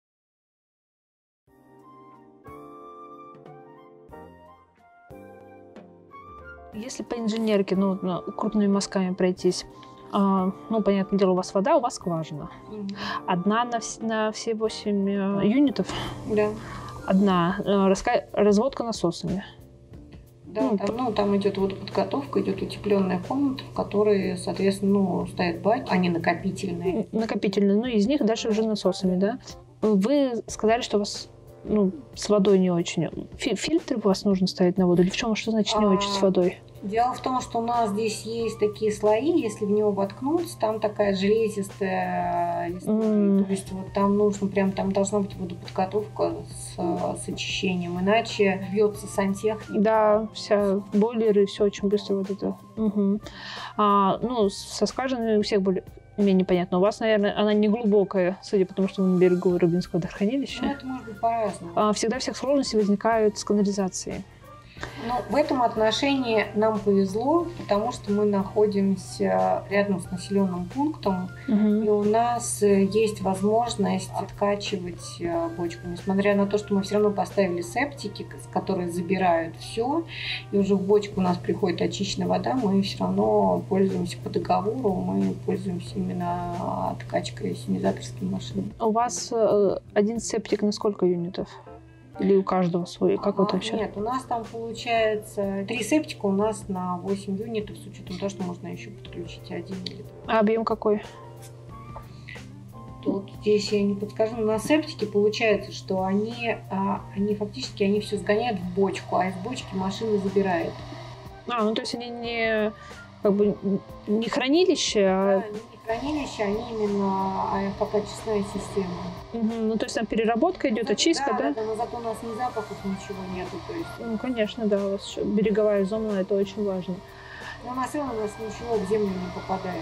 Если по инженерке, ну, крупными мазками пройтись, ну, понятное дело, у вас вода, у вас скважина. Одна на все 8 юнитов. Да. Одна разводка насосами. Да, там идет водоподготовка, идет утепленная комната, в которой, соответственно, ну, стоят баки, они накопительные. Накопительные, ну, из них дальше уже насосами, да. Вы сказали, что у вас, ну, с водой не очень. Фильтры у вас нужно ставить на воду? Или в чем, что значит не очень с водой? Дело в том, что у нас здесь есть такие слои, если в него воткнуться, там такая железистая история. То есть вот там нужно прям, там должна быть водоподготовка с очищением, иначе бьется сантехника. Да, вся бойлеры, все очень быстро вот это. Ну, со скважиной у всех более-менее понятно. У вас, наверное, она не глубокая, судя по тому, что мы на берегу Рыбинского водохранилища. Ну, это может быть по-разному. Всегда всех сложностей возникают с канализацией. Но в этом отношении нам повезло, потому что мы находимся рядом с населенным пунктом, и у нас есть возможность откачивать бочку. Несмотря на то, что мы все равно поставили септики, которые забирают все, и уже в бочку у нас приходит очищенная вода, мы все равно пользуемся по договору, мы пользуемся именно откачкой ассенизаторской машины. У вас один септик на сколько юнитов? Или у каждого свой? Как вот вообще? Нет, у нас там получается 3 септика у нас на 8 юнитов, с учетом того, что можно еще подключить 1 или 2. А объем какой? Тут здесь я не подскажу. На септике получается, что они фактически они все сгоняют в бочку, а из бочки машина забирает. Ну то есть они не, как бы, не хранилище, а... Да, не хранилище, они именно как очистная система. Ну, то есть там переработка идет, очистка, да? Да, но зато у нас ни запахов, ничего нету. То есть... Ну, конечно, да, у вас еще береговая зона, это очень важно. Но на самом деле у нас ничего в землю не попадает.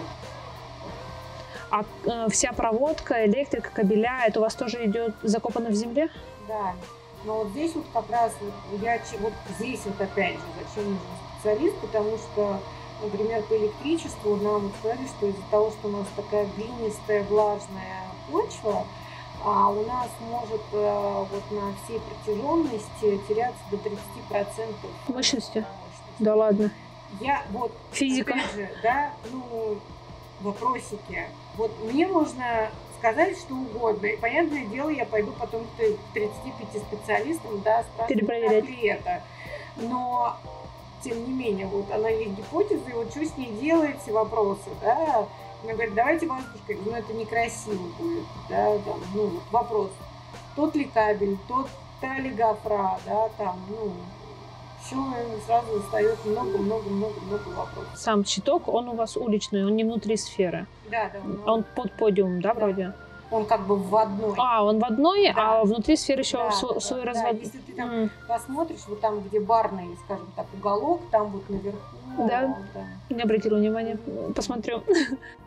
А вся проводка, электрика, кабеля, это у вас тоже идет закопано в земле? Да. Но вот здесь вот как раз, вот здесь вот опять же, зачем нужен специалист, потому что, например, по электричеству нам сказали, что из-за того, что у нас такая глинистая, влажная почва, у нас может вот на всей протяженности теряться до 30% мощности. Да ладно. Физика. Опять же, да, вопросики. Вот мне можно сказать что угодно. И, понятное дело, я пойду потом к 35 специалистам, да, спрашивать, как ли это. Но, тем не менее, вот она есть гипотеза, и вот что с ней делать, вопросы, да. Она говорит, давайте воздушкой. Ну, это некрасиво будет, да, там, вопрос. тот ли кабель, та ли гофра, да, там, ну, все сразу встает много-много-много вопросов. Сам щиток, он у вас уличный, он не внутри сферы. Да. Он под подиум, да, вроде? Он как бы вводной. Он вводной, да. А внутри сферы еще свой развод. Да. Если ты там посмотришь, вот там, где барный, скажем так, уголок, там вот наверху. Да, не обратила внимания. Посмотрю.